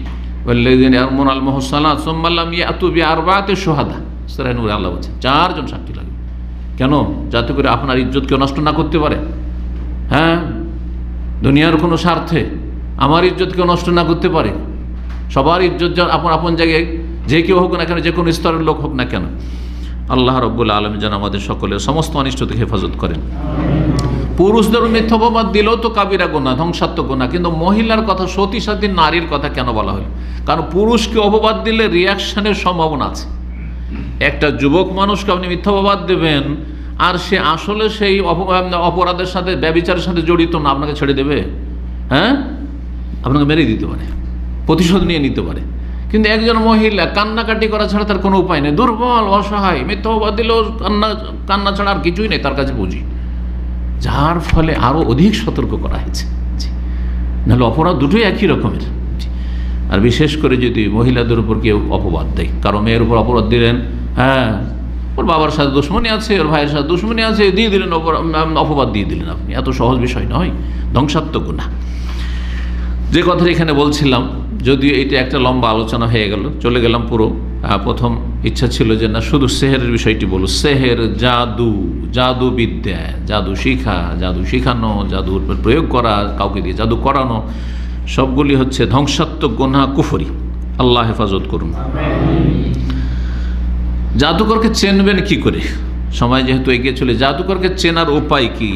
S1: আল্লাহ বলছেন চারজন সাক্ষী লাগবে। কেন? যাতে করে আপনার ইজ্জত কেউ নষ্ট না করতে পারে। হ্যাঁ, দুনিয়ার কোনো স্বার্থে আমার ইজ্জত কেউ নষ্ট না করতে পারে। সবার ইজ্জত আপন আপন জায়গায় যে কেউ হোক না কেন, যে কোনো স্তরের লোক হোক না কেন। আল্লাহ রাব্বুল আলামিন যেন আমাদের সকলের সমস্ত অনিষ্ট থেকে হেফাজত করেন। পুরুষদের মিথ্যা অপবাদ দিলেও তো কাবিরা গুনাহ, ধ্বংসাত্মক গুনাহ, কিন্তু মহিলার কথা, সতী সাথী নারীর কথা কেন বলা হলো? কারণ পুরুষকে অপবাদ দিলে রিয়াকশনের সম্ভাবনা আছে। একটা যুবক মানুষকে আপনি মিথ্যা অপবাদ দেবেন, আর সে আসলে সেই অপরাধের সাথে, ব্যভিচারের সাথে জড়িত না, আপনাকে ছেড়ে দেবে? হ্যাঁ, আপনাকে মেরে দিতে পারে, প্রতিশোধ নিয়ে নিতে পারে। কিন্তু একজন মহিলা কান্নাকাটি করা ছাড়া তার কোনো উপায় নেই, দুর্বল, অসহায়, মিথ্যা অপবাদ দিলেও কান্না কান্না ছাড়া আর কিছুই নেই তার কাছে বুঝি, যার ফলে আরও অধিক সতর্ক করা হয়েছে। নাহলে অপরাধ দুটোই একই রকমের। আর বিশেষ করে যদি মহিলাদের উপর কেউ অপবাদ দেয়, কারো মেয়ের উপর অপরাধ দিলেন, হ্যাঁ ওর বাবার সাথে দুশ্মনী আছে, ওর ভাইয়ের সাথে দুশ্মনী আছে, দিয়ে দিলেন অপবাদ দিয়ে দিলেন আপনি, এত সহজ বিষয় নয়, ধ্বংসাত্মক গুনাহ। যে কথাটা এখানে বলছিলাম, যদিও এটা একটা লম্বা আলোচনা হয়ে গেল, চলে গেলাম পুরো। প্রথম ইচ্ছা ছিল যে না শুধু সেহেরের বিষয়টি বলো। সেহের, জাদু, জাদু বিদ্যা, জাদু শিখা, জাদু শিখানো, জাদুর প্রয়োগ করা, কাউকে দিয়ে জাদু করানো, সবগুলি হচ্ছে ধ্বংসাত্মক গুনাহ, কুফরি। আল্লাহ হেফাজত করুন। জাদুকরকে চেনবেন কি করে? সময় যেহেতু এগিয়ে চলে, জাদুকরকে চেনার উপায় কি?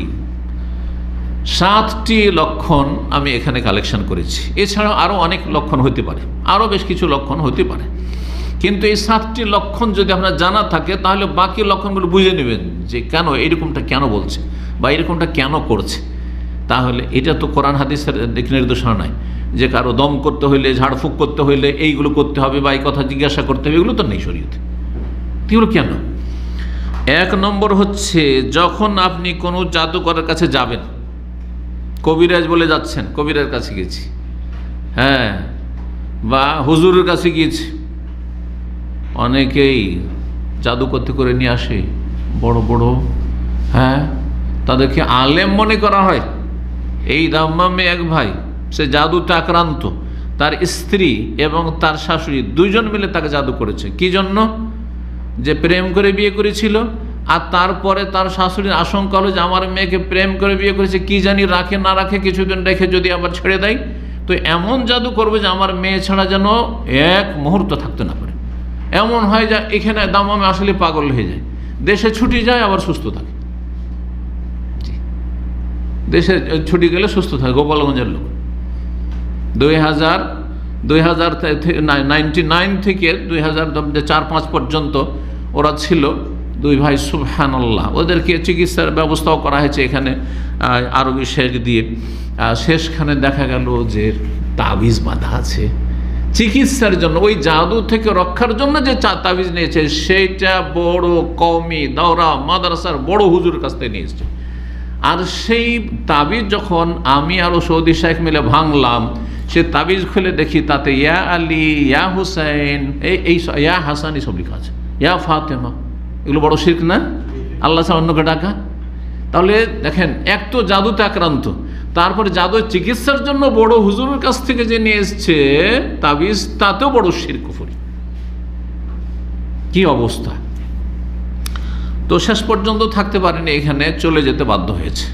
S1: সাতটি লক্ষণ আমি এখানে কালেকশন করেছি। এছাড়াও আরও অনেক লক্ষণ হতে পারে, আরও বেশ কিছু লক্ষণ হতে পারে, কিন্তু এই সাতটি লক্ষণ যদি আপনার জানা থাকে, তাহলে বাকি লক্ষণগুলো বুঝে নেবেন যে কেন এরকমটা কেন বলছে বা এরকমটা কেন করছে। তাহলে এটা তো কোরআন হাদিসের দিক নির্দেশনা নয় যে কারো দম করতে হইলে, ঝাড়ফুঁক করতে হইলে এইগুলো করতে হবে বা এই কথা জিজ্ঞাসা করতে হবে, এগুলো তো নেই শরীয়তে। এগুলো কেন? এক নম্বর হচ্ছে, যখন আপনি কোনো জাদুকরের কাছে যাবেন, কবিরাজ বলে যাচ্ছেন, কবিরের কাছে গেছি, হ্যাঁ, বা হুজুরের কাছে গিয়েছি, অনেকেই জাদু করতে করে নিয়ে আসে বড় বড়, হ্যাঁ, তাদেরকে আলেম মনে করা হয়। এই দাম্মামে এক ভাই, সে জাদুতে আক্রান্ত, তার স্ত্রী এবং তার শাশুড়ি দুইজন মিলে তাকে জাদু করেছে। কি জন্য? যে প্রেম করে বিয়ে করেছিল, আর তারপরে তার শাশুড়ির আশঙ্কা হলো যে আমার মেয়েকে প্রেম করে বিয়ে করেছে, কি জানি রাখে না রাখে, কিছুদিন রেখে যদি আবার ছেড়ে দেয়, তো এমন জাদু করবে যে আমার মেয়ে ছাড়া যেন এক মুহূর্ত থাকতে না পারে। এমন হয় যে এখানে দামামে আসলে পাগল হয়ে যায়, দেশে ছুটি যায় আবার সুস্থ থাকে, দেশে ছুটি গেলে সুস্থ থাকে। গোপালগঞ্জের লোক দুই হাজার দুই হাজার নাইনটি নাইন থেকে দুই হাজার চার পাঁচ পর্যন্ত ওরা ছিল দুই ভাই, সুবহানাল্লাহ। ওদেরকে চিকিৎসার ব্যবস্থাও করা হয়েছে এখানে আরবি শেখ দিয়ে। শেষখানে দেখা গেল যে তাবিজ বাঁধা আছে চিকিৎসার জন্য, ওই জাদু থেকে রক্ষার জন্য যে তাবিজ নিয়েছে সেইটা বড় কওমি দাওরা মাদ্রাসার বড় হুজুর কাছ থেকে নিয়ে এসছে। আর সেই তাবিজ যখন আমি আরও সৌদি শেখ মিলে ভাঙলাম, সে তাবিজ খুলে দেখি তাতে ইয়া আলী, ইয়া হুসাইন, এই এই ইয়া হাসান এসব লেখা আছে, ইয়া ফাতেমা। এগুলো বড় শিরক না? আল্লাহ ছাড়া অন্যকে ডাকা। তাহলে দেখেন, এক তো জাদুতে আক্রান্ত, তারপরে জাদু চিকিৎসার জন্য বড় হুজুরের কাছ থেকে যে নিয়ে এসছে তাবিজ, তাতেও বড় শিরক কুফরি। কি অবস্থা! তো শেষ পর্যন্ত থাকতে পারেনি, এখানে চলে যেতে বাধ্য হয়েছে।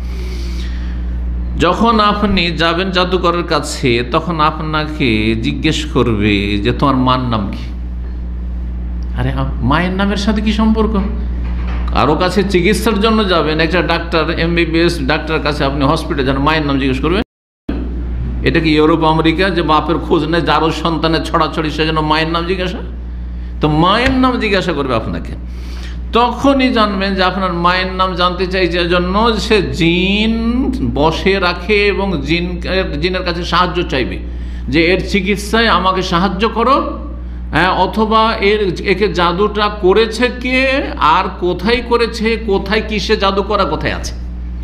S1: যখন আপনি যাবেন জাদুকরের কাছে, তখন আপনাকে জিজ্ঞেস করবে যে তোমার মার নাম কি? আরে মায়ের নামের সাথে কি সম্পর্ক? কারো কাছে চিকিৎসার জন্য যাবেন, একটা ডাক্তার এমবিবিএস ডাক্তার কাছে আপনি হসপিটালে যান, মায়ের নাম জিজ্ঞেস করবেন? এটা কি ইউরোপ আমেরিকা যে বাপের খোঁজ নেই, যারও সন্তানের ছড়াছড়ি সেজন্য মায়ের নাম জিজ্ঞাসা? তো মায়ের নাম জিজ্ঞাসা করবে আপনাকে, তখনই জানবেন যে আপনার মায়ের নাম জানতে চাইছে জন্য সে জিন বসে রাখে এবং জিন জিনের কাছে সাহায্য চাইবে যে এর চিকিৎসায় আমাকে সাহায্য করো, হ্যাঁ, অথবা এর একে জাদুটা করেছে কে, আর কোথায় করেছে, কোথায় কিসে জাদু করা, কোথায় আছে,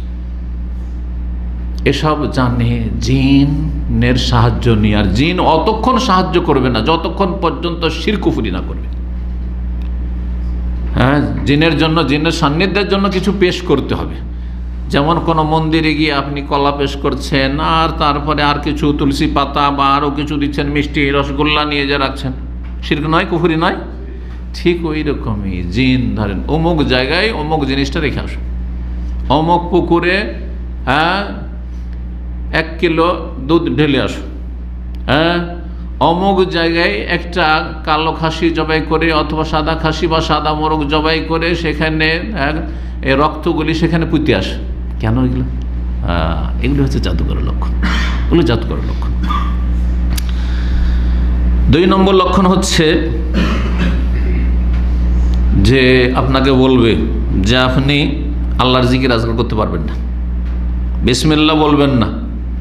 S1: এসব জানে জিনের সাহায্য নিয়ে। আর জিন অতক্ষণ সাহায্য করবে না যতক্ষণ পর্যন্ত শিরক কুফরি না করবে। হ্যাঁ, জিনের জন্য, জিনের সান্নিধ্যের জন্য কিছু পেশ করতে হবে, যেমন কোনো মন্দিরে গিয়ে আপনি কলা পেশ করছেন, আর তারপরে আর কিছু তুলসী পাতা বা আরও কিছু দিচ্ছেন, মিষ্টি রসগোল্লা নিয়ে যে রাখছেন, শিরক নয়, কুফরি নয়? ঠিক ওই রকমই জিন ধরেন অমুক জায়গায় অমুক জিনিসটা রেখে আসুন, অমুক পুকুরে হ্যাঁ এক কিলো দুধ ঢেলে আসুন, হ্যাঁ অমুক জায়গায় একটা কালো খাসি জবাই করে অথবা সাদা খাসি বা সাদা মোরগ জবাই করে সেখানে এই রক্তগুলি সেখানে পুঁতে আসে। কেন এগুলো? এগুলো হচ্ছে জাদুকরের লক্ষণ, এগুলো জাদুকরের লক্ষণ। দুই নম্বর লক্ষণ হচ্ছে যে আপনাকে বলবে যে আপনি আল্লাহর জিকির আজকাল করতে পারবেন না, বিসমিল্লাহ বলবেন না।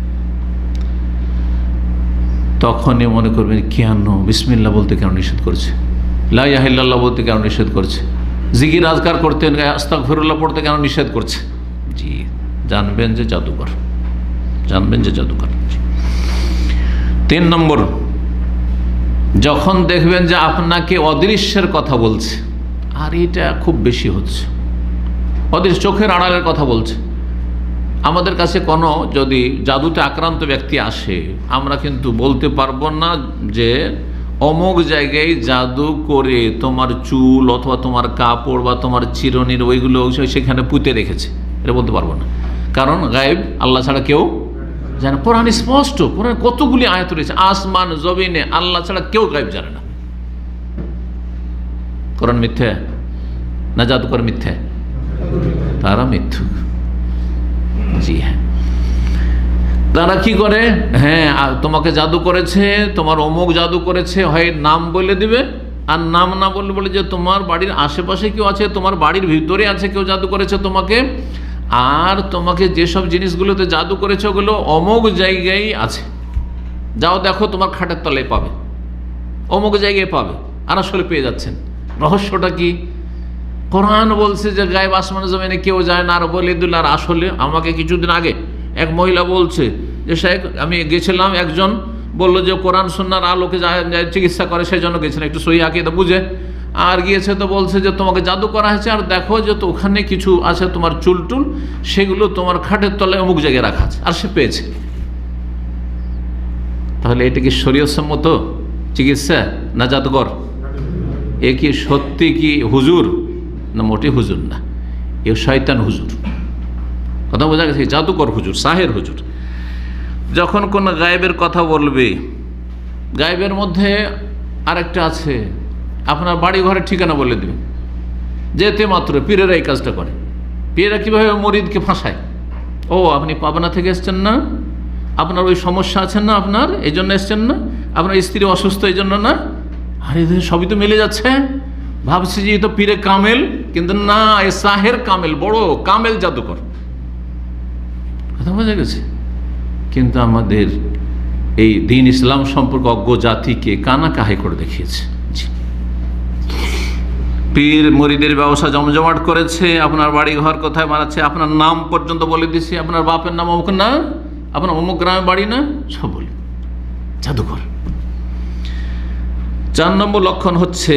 S1: তখনই মনে করবেন কেন বিসমিল্লাহ বলতে কেন নিষেধ করছে, লা ইলাহা ইল্লাল্লাহ বলতে কেন নিষেধ করছে, জিকির আজকার করতে আস্তাগফিরুল্লাহ পড়তে কেন নিষেধ করছে? জি, জানবেন যে জাদুকর, জানবেন যে জাদুকর। তিন নম্বর, যখন দেখবেন যে আপনাকে অদৃশ্যের কথা বলছে, আর এটা খুব বেশি হচ্ছে, অদৃশ্য চোখের আড়ালের কথা বলছে। আমাদের কাছে কোনো যদি জাদুতে আক্রান্ত ব্যক্তি আসে, আমরা কিন্তু বলতে পারবো না যে অমুক জায়গায় জাদু করে তোমার চুল অথবা তোমার কাপড় বা তোমার চিরনির ওইগুলো সেখানে পুঁতে রেখেছে, এটা বলতে পারবো না, কারণ গায়েব আল্লাহ ছাড়া কেউ জানে। কোরআন স্পষ্ট, কোরআন কতগুলি আয়াত রয়েছে, আসমান জমিনে আল্লাহ ছাড়া কেউ গায়েব জানে না। কোরআন মিথ্যা না জাদুকর মিথ্যা? তারা মিথ্যুক। জি হ্যাঁ, তারা কি করে, হ্যাঁ তোমাকে জাদু করেছে, তোমার অমুক জাদু করেছে, হয় নাম বলে দিবে, আর নাম না বললে বলে যে তোমার বাড়ির আশেপাশে কেউ আছে, তোমার বাড়ির ভিতরে আছে কেউ জাদু করেছে তোমাকে, আর তোমাকে যেসব জিনিসগুলোতে জাদু করেছে ওগুলো অমুক জায়গায় আছে, যাও দেখো তোমার খাটের তলায় পাবে, অমুক জায়গায় পাবে, আর আসলে পেয়ে যাচ্ছেন। রহস্যটা কি? কোরআন বলছে যে গায়েব আসমান জমিনে কেউ যায় না, আর বলে দিল। আর আসলে আমাকে কিছুদিন আগে এক মহিলা বলছে যে শেখ আমি গেছিলাম, একজন বললো যে কোরআন সুন্নাহর আলোকে চিকিৎসা করে, সেই জন্য গেছিলাম একটু সহি আকীদা বুঝে, আর গিয়েছে তো বলছে যে তোমাকে জাদু করা হয়েছে, আর দেখো যে তো ওখানে কিছু আছে তোমার চুল টুল, সেগুলো তোমার খাটের তলায় অমুক জায়গায় রাখা আছে, আর সে পেয়েছে। তাহলে এটা কি শরীয়তসম্মত চিকিৎসা না জাদুকর? এ কি সত্যি কি হুজুর? না, মোটে হুজুর না, এ শয়তান হুজুর। কথা বোঝা গেছে? জাদুকর হুজুর, সাহের হুজুর। যখন কোন গায়েবের কথা বলবে, গায়েবের মধ্যে আরেকটা আছে, আপনার বাড়ি ঘরের ঠিকানা বলে দেবে, যেতে মাত্র পীরেরা এই কাজটা করে। পীরেরা কীভাবে মরিদকে ফাঁসায়, ও আপনি পাবনা থেকে এসছেন না, আপনার ওই সমস্যা আছেন না, আপনার এই জন্য এসছেন না, আপনার স্ত্রী অসুস্থ এই জন্য না, আরে সবই তো মিলে যাচ্ছে, ভাবছি যে তো পীরে কামেল, কিন্তু না, এ সাহের কামেল, বড় কামেল জাদুকর। কথা বোঝা গেছে? কিন্তু আমাদের এই দিন ইসলাম সম্পর্কে অজ্ঞ জাতিকে কানা কাহে করে দেখিয়েছে। পীর মরিদের ব্যবসা জমজমাট করেছে, আপনার বাড়ি ঘর কোথায় মারাচ্ছে, আপনার নাম পর্যন্ত বলে দিচ্ছে, আপনার বাপের নাম অমুক না, আপনার অমুক গ্রামে বাড়ি না, সব বলি জাদুকর। চার নম্বর লক্ষণ হচ্ছে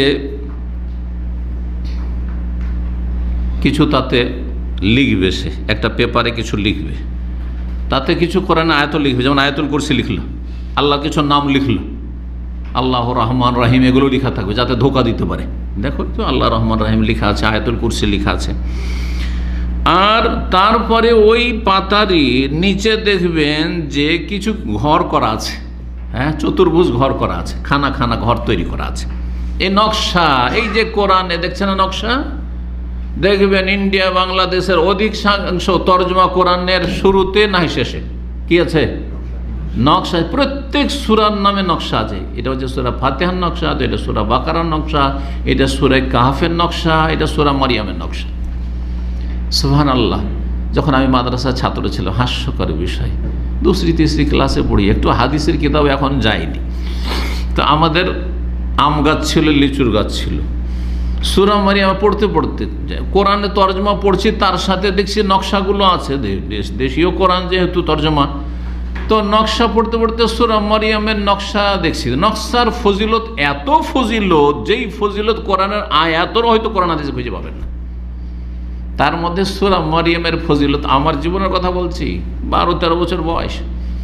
S1: কিছু তাতে লিখবে, সে একটা পেপারে কিছু লিখবে, তাতে কিছু করে না, আয়াতুল লিখবে, যেমন আয়াতুল কুরসি লিখলো, আল্লাহ কিছু নাম লিখলো, আল্লাহ রহমান রাহিম এগুলো লেখা থাকবে, যাতে ধোকা দিতে পারে। দেখো তো আল্লাহ রহমান রাহিম লেখা আছে, আয়াতুল কুরসি লেখা আছে। আর তারপরে ওই পাতারি নিচে দেখবেন যে কিছু ঘর করা আছে, হ্যাঁ চতুর্ভুজ ঘর করা আছে, খানা খানা ঘর তৈরি করা আছে। এই নকশা, এই যে কোরআনে দেখছেন না নকশা, দেখবেন ইন্ডিয়া বাংলাদেশের অধিকাংশ তরজমা কোরআনের শুরুতে না শেষে কি আছে? নকশা। প্রত্যেক সূরার নামে নকশা আছে। এটা হচ্ছে সূরা ফাতিহার নকশা, এটা সূরা বাকারার নকশা, এটা সূরা কাহফের নকশা, এটা সূরা মারিয়ামের নকশা। সুবহানাল্লাহ। যখন আমি মাদ্রাসার ছাত্র ছিলাম, হাস্যকর বিষয়, দুসরি তিসরি ক্লাসে পড়ি, একটু হাদিসের কিতাব এখন যায়নি, তো আমাদের আম গাছ ছিল, লিচুর গাছ ছিল। সূরা মারিয়াম পড়তে পড়তে কোরআনে তরজমা পড়ছি, তার সাথে দেখছি নকশাগুলো আছে, দেশীয় কোরআন যেহেতু তরজমা, তো নকশা পড়তে পড়তে সূরা মারিয়ামের নকশা দেখছি। নকশার ফজিলত এত ফজিলত, যেই ফজিলত কোরআনের আয়াতও হয়তো কোরআন হাদিসে খুঁজে পাবেন না। তার মধ্যে সূরা মারিয়ামের ফজিলত, আমার জীবনের কথা বলছি, বারো তেরো বছর বয়স।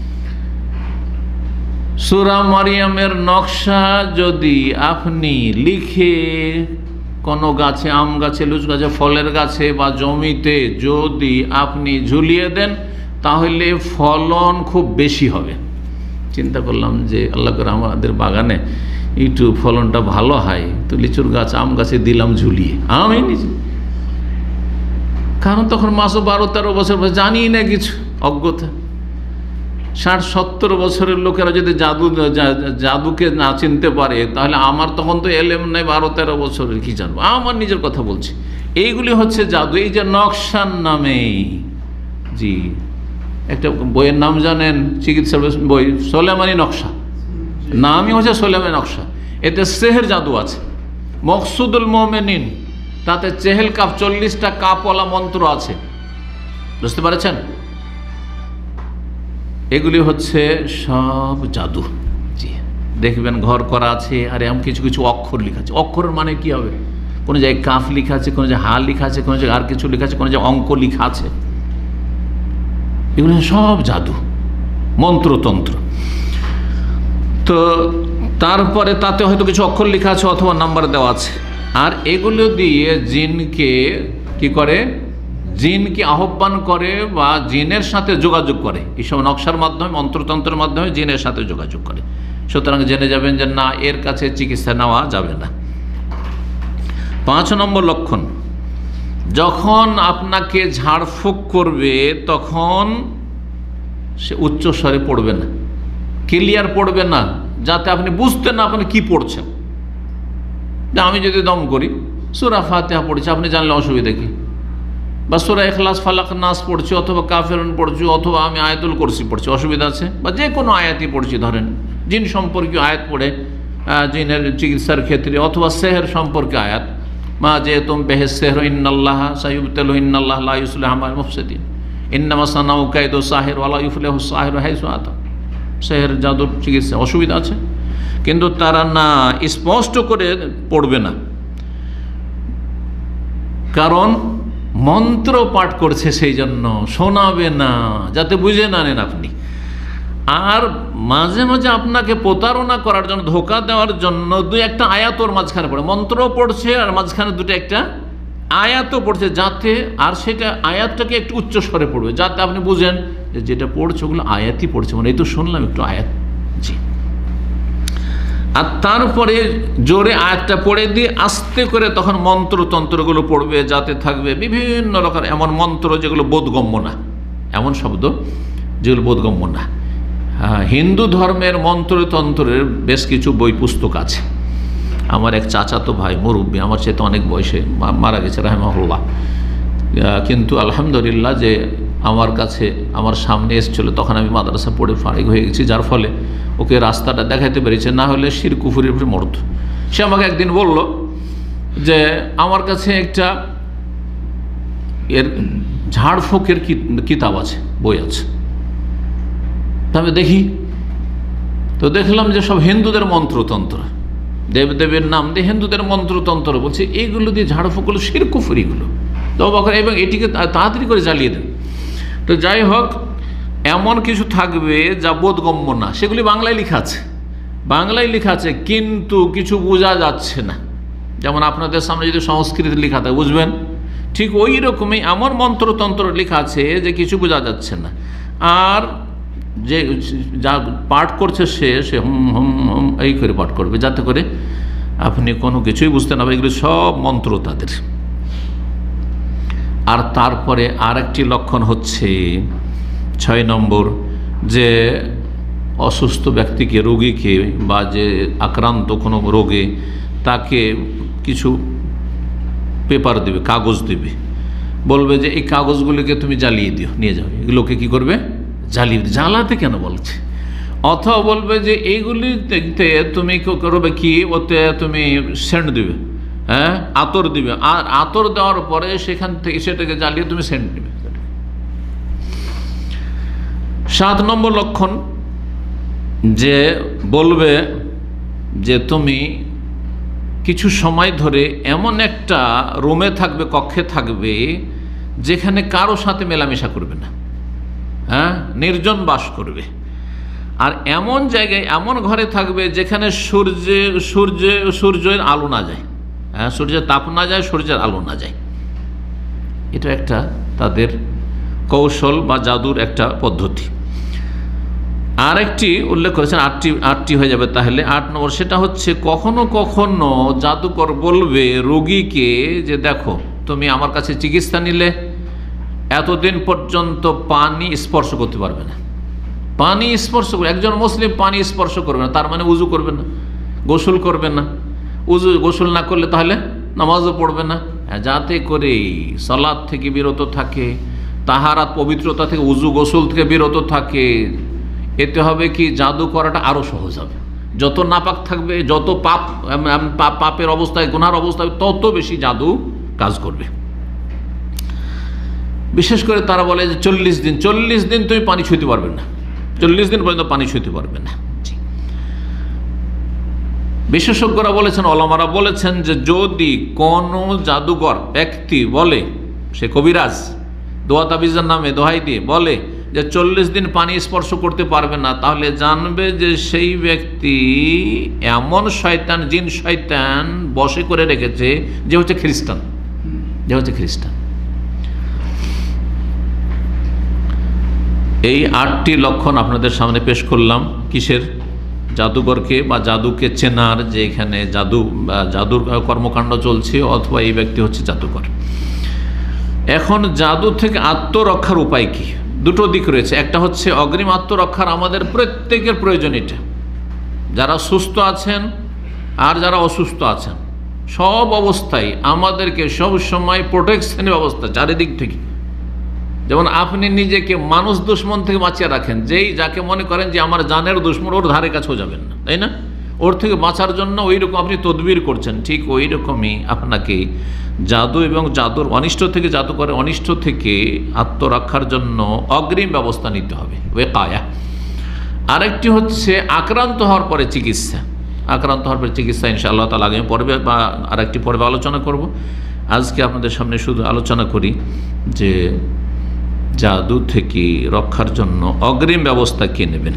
S1: সূরা মারিয়ামের নকশা যদি আপনি লিখে কোনো গাছে, আম গাছে, লিচু গাছে, ফলের গাছে বা জমিতে যদি আপনি ঝুলিয়ে দেন, তাহলে ফলন খুব বেশি হবে। চিন্তা করলাম যে আল্লাহ করে আমাদের বাগানে একটু ফলনটা ভালো হয়, তো লিচুর গাছ, আম গাছে দিলাম ঝুলিয়ে, আমি নিজে, কারণ তখন মাসও বারো তেরো বছর জানি না কিছু, অজ্ঞতা। ষাট সত্তর বছরের লোকেরা যদি জাদু জাদুকে না চিনতে পারে, তাহলে আমার তখন তো এলেম নেই, বারো তেরো বছরের কি জানবো। আমার নিজের কথা বলছি, এইগুলি হচ্ছে জাদু। এই যে নকশার নামে, জি, একটা বইয়ের নাম জানেন, চিকিৎসার বই, সোলেমানি নকশা, নামই হচ্ছে সোলেমানি নকশা। এতে সেহের জাদু আছে। মকসুদুল মোমেনিন, তাতে চেহেল কাপ, চল্লিশটা কাপওয়ালা মন্ত্র আছে, বুঝতে পারছেন? এগুলি হচ্ছে সব জাদু। জি, দেখবেন ঘর করা আছে, আর এমন কিছু কিছু অক্ষর লেখা আছে। অক্ষরের মানে কি হবে? কোনো জায়গায় কাফ লেখা আছে, কোনো জায়গায় হা লেখা আছে, কোনো জায়গায় আর কিছু লেখা আছে, কোনো জায়গায় অঙ্ক লেখা আছে। এগুলো সব জাদু, মন্ত্রতন্ত্র। তো তারপরে তাতে হয়তো কিছু অক্ষর লেখা আছে অথবা নাম্বার দেওয়া আছে। আর এগুলো দিয়ে জিনকে কি করে? জিনকে আহ্বান করে বা জিনের সাথে যোগাযোগ করে। এইসব নকশার মাধ্যমে, মন্ত্রতন্ত্রের মাধ্যমে জিনের সাথে যোগাযোগ করে। সুতরাং জেনে যাবেন যে না, এর কাছে চিকিৎসা নেওয়া যাবে না। পাঁচ নম্বর লক্ষণ, যখন আপনাকে ঝাড়ফুঁক করবে তখন সে উচ্চ স্বরে পড়বে না, ক্লিয়ার পড়বে না, যাতে আপনি বুঝতে না আপনি কি পড়ছেন। আমি যদি দম করি, সূরা ফাতিহা পড়ছি, আপনি জানলে অসুবিধা কি? বা সূরা ইখলাস, ফালাক, নাস পড়ছি, অথবা কাফিরুন পড়ছি, অথবা আমি আয়াতুল কুরসি পড়ছি, অসুবিধা আছে? বা যে কোনো আয়াতই পড়ছি, ধরেন জিন সম্পর্কীয় আয়াত পড়ে জিনের চিকিৎসার ক্ষেত্রে, অথবা সেহের সম্পর্কে আয়াত, মা যে তুম বেহে সেহর ইন্নাল্লাহ সাইয়ুবতালু ইন্নাল্লাহ লা ইউসলিহু আমাল মুফসিদিন ইন্নামা সানাউ কাইদু সাহির ওয়া লা ইউফলিহু সাহিরু হাইসু আতা। সেহের জাদুর চিকিৎসা, অসুবিধা আছে? কিন্তু তারা না, স্পষ্ট করে পড়বে না, কারণ মন্ত্র পাঠ করছে, সেই জন্য শোনাবে না, যাতে বুঝে না নেন আপনি। আর মাঝে মাঝে আপনাকে প্রতারণা করার জন্য, ধোকা দেওয়ার জন্য দুই একটা আয়াত ওর মাঝখানে পড়ে, মন্ত্র পড়ছে আর মাঝখানে দুটো একটা আয়াতও পড়ছে, যাতে, আর সেটা আয়াতটাকে একটু উচ্চ স্বরে পড়বে, যাতে আপনি বুঝেন যে যেটা পড়ছে ওগুলো আয়াতই পড়ছে, মানে এই তো শুনলাম একটু আয়াত। জি। আর তারপরে জোরে আয়াতটা পড়ে দিয়ে আস্তে করে তখন মন্ত্রতন্ত্রগুলো পড়বে, যাতে থাকবে বিভিন্ন রকম এমন মন্ত্র যেগুলো বোধগম্য না, এমন শব্দ যেগুলো বোধগম্য না। হ্যাঁ, হিন্দু ধর্মের মন্ত্রতন্ত্রের বেশ কিছু বই পুস্তক আছে। আমার এক চাচাতো ভাই, মুরব্বী, আমার চেয়ে তো অনেক বয়সে, মারা গেছে রাহিমাহুল্লাহ, কিন্তু আলহামদুলিল্লাহ যে আমার কাছে, আমার সামনে এসেছিল, তখন আমি মাদ্রাসা পড়ে ফারিগ হয়ে গেছি, যার ফলে ওকে রাস্তাটা দেখাতে পেরেছে, না হলে শির কুফুরির উপরে মরত। সে আমাকে একদিন বলল যে আমার কাছে একটা এর ঝাড়ফুঁকের কিতাব আছে, বই আছে, তবে দেখি। তো দেখলাম যে সব হিন্দুদের মন্ত্রতন্ত্র, দেবদেবের নাম দিয়ে হিন্দুদের মন্ত্রতন্ত্র, বলছে এইগুলো দিয়ে ঝাড়ফুঁকগুলো শির কুফুরিগুলো, এবং এটিকে তাড়াতাড়ি করে জ্বালিয়ে দেন। তো যাই হোক, এমন কিছু থাকবে যা বোধগম্য না, সেগুলি বাংলায় লেখা আছে, বাংলায় লেখা আছে, কিন্তু কিছু বোঝা যাচ্ছে না। যেমন আপনাদের সামনে যদি সংস্কৃত লেখা থাকে বুঝবেন, ঠিক ওই রকমই এমন মন্ত্রতন্ত্র লেখা আছে যে কিছু বোঝা যাচ্ছে না। আর যে যা পাঠ করছে সে সে হুম হুম হুম এই করে পাঠ করবে, যাতে করে আপনি কোনো কিছুই বুঝতে না পারেন। এগুলো সব মন্ত্র তাদের। আর তারপরে আরেকটি লক্ষণ হচ্ছে ছয় নম্বর, যে অসুস্থ ব্যক্তিকে, রোগীকে বা যে আক্রান্ত কোনো রোগে, তাকে কিছু পেপার দেবে, কাগজ দেবে, বলবে যে এই কাগজগুলিকে তুমি জ্বালিয়ে দিও, নিয়ে যাও। এগুলোকে কি করবে? জ্বালিয়ে দিও। জ্বালাতে কেন বলছে? অথবা বলবে যে এইগুলিতে তুমি করবে কি, ওতে তুমি সেন্ট দিবে, হ্যাঁ, আতর দিবে, আর আতর দেওয়ার পরে সেখান থেকে সেটাকে জ্বালিয়ে তুমি সেন্ট দিবে। সাত নম্বর লক্ষণ, যে বলবে যে তুমি কিছু সময় ধরে এমন একটা রুমে থাকবে, কক্ষে থাকবে, যেখানে কারো সাথে মেলামেশা করবে না, হ্যাঁ, নির্জন বাস করবে। আর এমন জায়গায়, এমন ঘরে থাকবে যেখানে সূর্যে সূর্যে সূর্যের আলো না যায়, হ্যাঁ, সূর্যের তাপ না যায়, সূর্যের আলো না যায়। এটা একটা তাদের কৌশল বা জাদুর একটা পদ্ধতি। আর একটি উল্লেখ করেছেন, আটটি আটটি হয়ে যাবে তাহলে। আট নম্বর, সেটা হচ্ছে কখনো কখনো জাদুকর বলবে রোগীকে যে দেখো, তুমি আমার কাছে চিকিৎসা নিলে এতদিন পর্যন্ত পানি স্পর্শ করতে পারবে না। পানি স্পর্শ করবে, একজন মুসলিম পানি স্পর্শ করবে না, তার মানে উজু করবে না, গোসল করবে না। উজু গোসল না করলে তাহলে নামাজও পড়বে না, যাতে করে সালাত থেকে বিরত থাকে, তাহারাত পবিত্রতা থেকে, উজু গোসল থেকে বিরত থাকে। এতে হবে কি, জাদু করাটা আরও সহজ হবে। যত নাপাক থাকবে, যত পাপ পাপের অবস্থায়, গুনার অবস্থায়, তত বেশি জাদু কাজ করবে। বিশেষ করে তারা বলে যে চল্লিশ দিন চল্লিশ দিন তুমি পানি ছুঁতে পারবে না, চল্লিশ দিন পর্যন্ত পানি ছুঁতে পারবে না। বিশেষজ্ঞরা বলেছেন, ওলামারা বলেছেন যে যদি কোনো জাদুকর ব্যক্তি বলে, সে কবিরাজ দোয়া তাবিজের নামে দোহাই দিয়ে বলে যে চল্লিশ দিন পানি স্পর্শ করতে পারবে না, তাহলে জানবে যে সেই ব্যক্তি এমন শয়তান, জিন শয়তান বশে করে রেখেছে, যে হচ্ছে খ্রিস্টান, যে হচ্ছে খ্রিস্টান। এই আটটি লক্ষণ আপনাদের সামনে পেশ করলাম। কিসের? জাদুঘরকে বা জাদুকে চেনার, যে এখানে জাদু বা জাদুর কর্মকাণ্ড চলছে, অথবা এই ব্যক্তি হচ্ছে জাদুকর। এখন জাদু থেকে আত্মরক্ষার উপায় কি? দুটো দিক রয়েছে। একটা হচ্ছে অগ্রিম আত্মরক্ষার আমাদের প্রত্যেকের প্রয়োজন। এটা যারা সুস্থ আছেন আর যারা অসুস্থ আছেন, সব অবস্থায় আমাদেরকে সব সময় প্রোটেকশনের ব্যবস্থা চারিদিক থেকে। যেমন আপনি নিজেকে মানুষ দুশ্মন থেকে বাঁচিয়ে রাখেন, যেই যাকে মনে করেন যে আমার জানের দুশ্মন, ওর ধারে কাছেও যাবেন না, তাই না? ওর থেকে বাঁচার জন্য ওই রকম আপনি তদবির করছেন। ঠিক ওই রকমই আপনাকে জাদু এবং জাদুর অনিষ্ট থেকে, জাদুকরের অনিষ্ট থেকে আত্মরক্ষার জন্য অগ্রিম ব্যবস্থা নিতে হবে, ওয়েকায়া। আরেকটি হচ্ছে আক্রান্ত হওয়ার পরে চিকিৎসা। আক্রান্ত হওয়ার পরে চিকিৎসা ইনশাআল্লাহ তাআলা আগামী পর্বে বা আরেকটি পর্বে আলোচনা করব। আজকে আপনাদের সামনে শুধু আলোচনা করি যে জাদু থেকে রক্ষার জন্য অগ্রিম ব্যবস্থা কে নেবেন।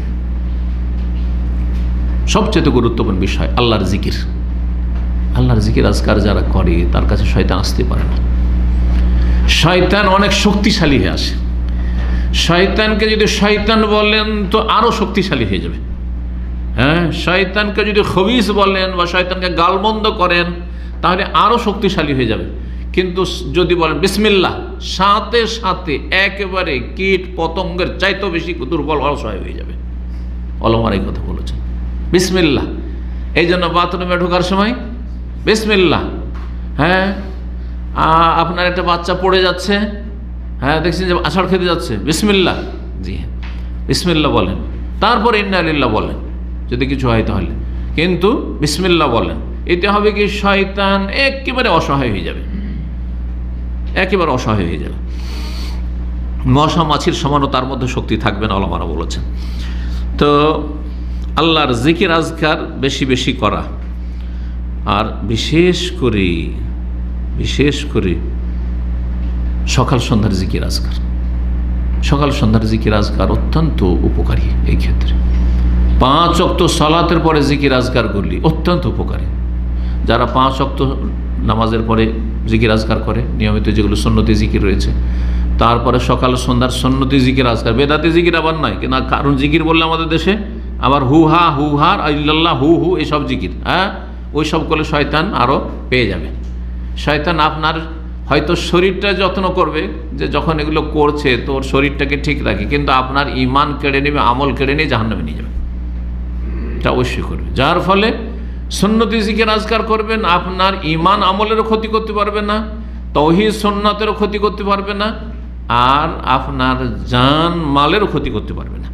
S1: সবচেয়ে গুরুত্বপূর্ণ বিষয় আল্লাহর জিকির। আল্লাহর জিকির আজকার যারা করে, তার কাছে শয়তান আসতে পারে না। শয়তান অনেক শক্তিশালী হয়ে আসে। শয়তানকে যদি শয়তান বলেন তো আরো শক্তিশালী হয়ে যাবে। হ্যাঁ, শয়তানকে যদি খবিস বলেন বা শয়তানকে গালমন্দ করেন, তাহলে আরো শক্তিশালী হয়ে যাবে। কিন্তু যদি বলেন বিসমিল্লাহ, সাথে সাথে একেবারে কীট পতঙ্গের চাইতেও বেশি দুর্বল, অসহায় হয়ে যাবে। ওলামারা এই কথা বলেছেন, বিসমিল্লাহ। এই জন্য বাথরুমে ঢোকার সময় বিসমিল্লাহ। হ্যাঁ, আপনার একটা বাচ্চা পড়ে যাচ্ছে, হ্যাঁ, দেখছেন যে আছাড় খেতে যাচ্ছে, বিসমিল্লাহ, জি হ্যাঁ, বিসমিল্লাহ বলেন। তারপর ইন্না লিল্লাহ বলেন যদি কিছু হয় তাহলে, কিন্তু বিসমিল্লাহ বলেন। এতে হবে কি, শয়তান একেবারে অসহায় হয়ে যাবে, একেবারে অসহায় হয়ে যাবে। মশা মাছির সমানও তার মধ্যে শক্তি থাকবে না, ওলামারা বলেছেন। তো আল্লাহর জিকির আজকার বেশি বেশি করা, আর বিশেষ করে বিশেষ করে সকাল সন্ধ্যার জিকির আজকার। সকাল সন্ধ্যার জিকির আজকার অত্যন্ত উপকারী। এই ক্ষেত্রে পাঁচ ওয়াক্ত সালাতের পরে জিকির আজকারগুলি অত্যন্ত উপকারী। যারা পাঁচ ওয়াক্ত নামাজের পরে জিকির আজকার করে নিয়মিত, যেগুলো সুন্নতি জিকির রয়েছে, তারপরে সকাল সন্ধ্যার সুন্নতি জিকির আজকার, বেদাতি জিকির আবার নয়, কিন্তু কারণ জিকির বললে আমাদের দেশে আবার হু হা, হু হার, আল্লাহ, হু হু, এইসব জিকির, হ্যাঁ, ওই সব করলে শয়তান আরও পেয়ে যাবে। শয়তান আপনার হয়তো শরীরটা যত্ন করবে যে যখন এগুলো করছে তোর শরীরটাকে ঠিক রাখে, কিন্তু আপনার ঈমান কেড়ে নেবে, আমল কেড়ে নিয়ে জাহান্নামে নিয়ে যাবে, এটা অবশ্যই করবে। যার ফলে সুন্নতি জিকির আজকার করবেন, আপনার ঈমান আমলেরও ক্ষতি করতে পারবে না, তাওহীদ সুন্নাতেরও ক্ষতি করতে পারবে না, আর আপনার জান মালেরও ক্ষতি করতে পারবে না।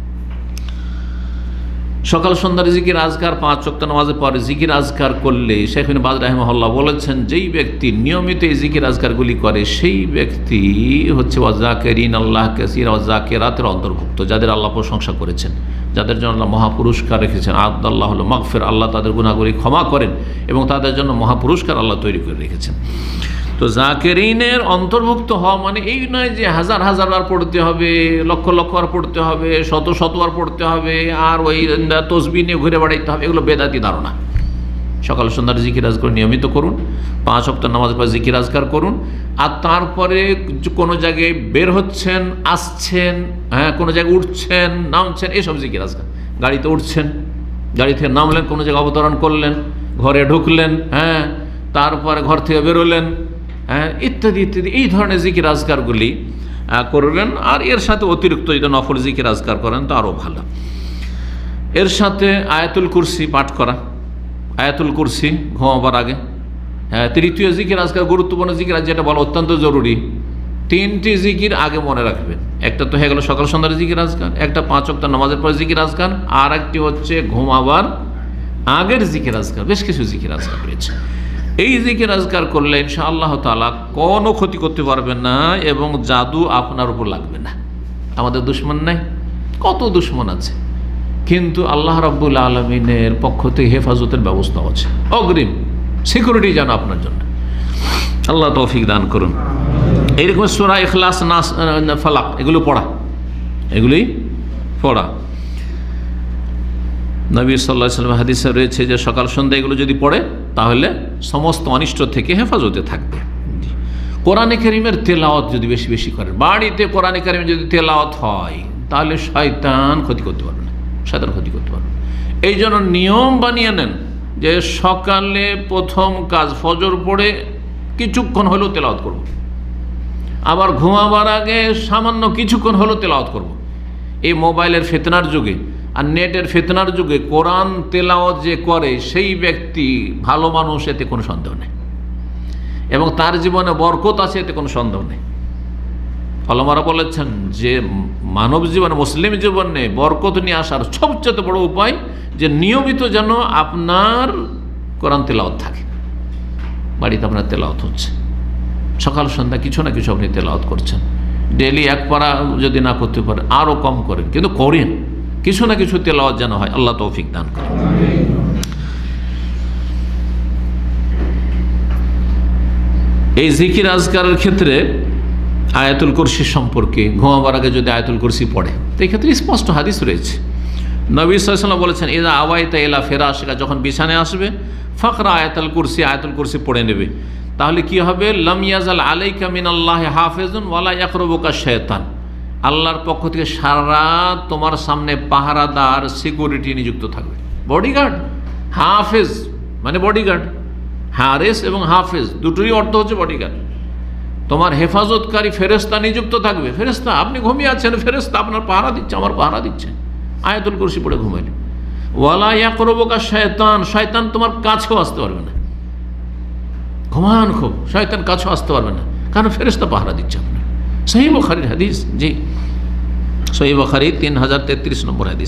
S1: সকাল সন্ধ্যার জিকির আজকার, পাঁচ ওয়াক্ত নামাজের পরে জিকির আজকার করলে শেখ ইবনে বাজ রাহিমাহুল্লাহ বলেছেন, যেই ব্যক্তি নিয়মিত এই জিকির আজকারগুলি করে সেই ব্যক্তি হচ্ছে ওয়াজাকিরিন আল্লাহ কাসীরা ওয়াজাকিরাতের অন্তর্ভুক্ত, যাদের আল্লাহ প্রশংসা করেছেন, যাদের জন্য আল্লাহ মহাপুরস্কার রেখেছেন। আদাল্লাহ হল মাগফির, আল্লাহ তাদের গুনাহগুলি ক্ষমা করেন এবং তাদের জন্য মহাপুরস্কার আল্লাহ তৈরি করে রেখেছেন। তো জাকিরিনের অন্তর্ভুক্ত হওয়া মানে এই নয় যে হাজার হাজার বার পড়তে হবে, লক্ষ লক্ষ বার পড়তে হবে, শত শতবার পড়তে হবে, আর ওই তসবিহ নিয়ে ঘুরে বেড়াইতে হবে, এগুলো বেদাতি ধারণা। সকাল সন্ধ্যার জিকির আজকার নিয়মিত করুন, পাঁচ ওয়াক্ত নামাজের পর জিকির আজকার করুন, আর তারপরে কোনো জায়গায় বের হচ্ছেন, আসছেন, হ্যাঁ কোনো জায়গায় উঠছেন, নামছেন, এসব জিকির আজকার। গাড়িতে উঠছেন, গাড়ি থেকে নামলেন, কোনো জায়গায় অবতরণ করলেন, ঘরে ঢুকলেন, হ্যাঁ তারপরে ঘর থেকে বেরোলেন, হ্যাঁ ইত্যাদি ইত্যাদি, এই ধরনের জিকির আজকারগুলি করবেন। আর এর সাথে অতিরিক্ত যদি নফল জিকির আজকার করেন তো আরও ভালো। এর সাথে আয়াতুল কুরসি পাঠ করা, আয়াতুল কুরসি ঘুমাবার আগে। হ্যাঁ তৃতীয় জিকির আজকার, গুরুত্বপূর্ণ জিকির যেটা বলা অত্যন্ত জরুরি, তিনটি জিকির আগে মনে রাখবেন। একটা তো হয়ে গেল সকাল সন্ধ্যার জিকির আজকার, একটা পাঁচ ওয়াক্ত নামাজের পর জিকির আজকার, আর একটি হচ্ছে ঘুমাবার আগের জিকির আজকার। বেশ কিছু জিকির আজকার রয়েছে। এই জিকির আজকার করলে ইনশাআল্লাহ তাআলা কোনো ক্ষতি করতে পারবে না এবং জাদু আপনার উপর লাগবে না। আমাদের দুশমন নাই, কত দুশমন আছে, কিন্তু আল্লাহ রাব্বুল আলামিনের পক্ষ থেকে হেফাজতের ব্যবস্থা আছে, অগ্রিম সিকিউরিটি যেন আপনার জন্য। আল্লাহ তৌফিক দান করুন। এইরকম সূরা ইখলাস, নাস, ফালাক এগুলো পড়া, এগুলি পড়া। নবী সাল্লাল্লাহু আলাইহি ওয়াসাল্লাম হাদিসে রয়েছে যে সকাল সন্ধ্যা এগুলো যদি পড়ে তাহলে সমস্ত অনিষ্ট থেকে হেফাজতে থাকবে। কোরআনে কারীমের তেলাওয়াত যদি বেশি বেশি করেন, বাড়িতে কোরআনে কারীম যদি তেলাওয়াত হয় তাহলে শয়তান ক্ষতি করতে পারবে না, শয়তান ক্ষতি করতে পারবে না। এই জন্য নিয়ম বানিয়ে নেন যে সকালে প্রথম কাজ ফজর পড়ে কিছুক্ষণ হলেও তেলাওয়াত করব, আবার ঘুমাবার আগে সামান্য কিছুক্ষণ হলেও তেলাওয়াত করব। এই মোবাইলের ফিতনার যুগে আর নেটের ফিতনার যুগে কোরআন তেলাওয়াত যে করে সেই ব্যক্তি ভালো মানুষ, এতে কোনো সন্দেহ নেই, এবং তার জীবনে বরকত আছে, এতে কোনো সন্দেহ নেই। ওলামারা বলেছেন যে মানব জীবনে, মুসলিম জীবনে বরকত নিয়ে আসার সবচেয়ে বড় উপায় যে নিয়মিত যেন আপনার কোরআন তেলাওয়াত থাকে, বাড়িতে আপনার তেলাওয়াত হচ্ছে, সকাল সন্ধ্যা কিছু না কিছু আপনি তেলাওয়াত করছেন। ডেলি এক পারা যদি না করতে পারেন আরও কম করেন, কিন্তু করেন, কিছু না কিছু তেলাওয়াত যেন হয়। আল্লাহ তৌফিক দান করেন। এই জিকির আজকারের ক্ষেত্রে আয়াতুল কুরসি সম্পর্কে, ঘুমাবার আগে যদি আয়াতুল কুরসি পড়ে, তো এই ক্ষেত্রে স্পষ্ট হাদিস রয়েছে। নবী সাল্লাল্লাহু আলাইহি ওয়াসাল্লাম বলেছেন, ইযা আওয়াইতা ইলা ফিরাশিকা, যখন বিছানায় আসবে, ফাকরা আয়াতুল কুরসি, আয়াতুল কুরসি পড়ে নেবে। তাহলে কি হবে? লাম ইয়াজাল আলাইকা মিনাল্লাহি হাফিজুন ওয়ালা ইয়াকরুবুকা শায়তান, আল্লাহর পক্ষ থেকে সারা রাত তোমার সামনে পাহারাদার, সিকিউরিটি নিযুক্ত থাকবে, বডিগার্ড। হাফেজ মানে বডিগার্ড, হারেস এবং হাফেজ দুটোই অর্থ হচ্ছে বডিগার্ড। তোমার হেফাজতকারী ফেরেশতা নিযুক্ত থাকবে। ফেরেশতা, আপনি ঘুমিয়ে আছেন, ফেরেশতা আপনার পাহারা দিচ্ছে, আমার পাহারা দিচ্ছে, আয়াতুল কুরসি পড়ে ঘুমাইলে। ওয়ালা ইয়াকরুবুকা শায়তান, শয়তান তোমার কাছেও আসতে পারবে না। ঘুমান খুব, শয়তান কাছেও আসতে পারবে না, কারণ ফেরেশতা পাহারা দিচ্ছে আপনার। সহিহ বুখারীর হাদিস, জি সহিহ বুখারী তিন হাজার তেত্রিশ নম্বর হাদিস।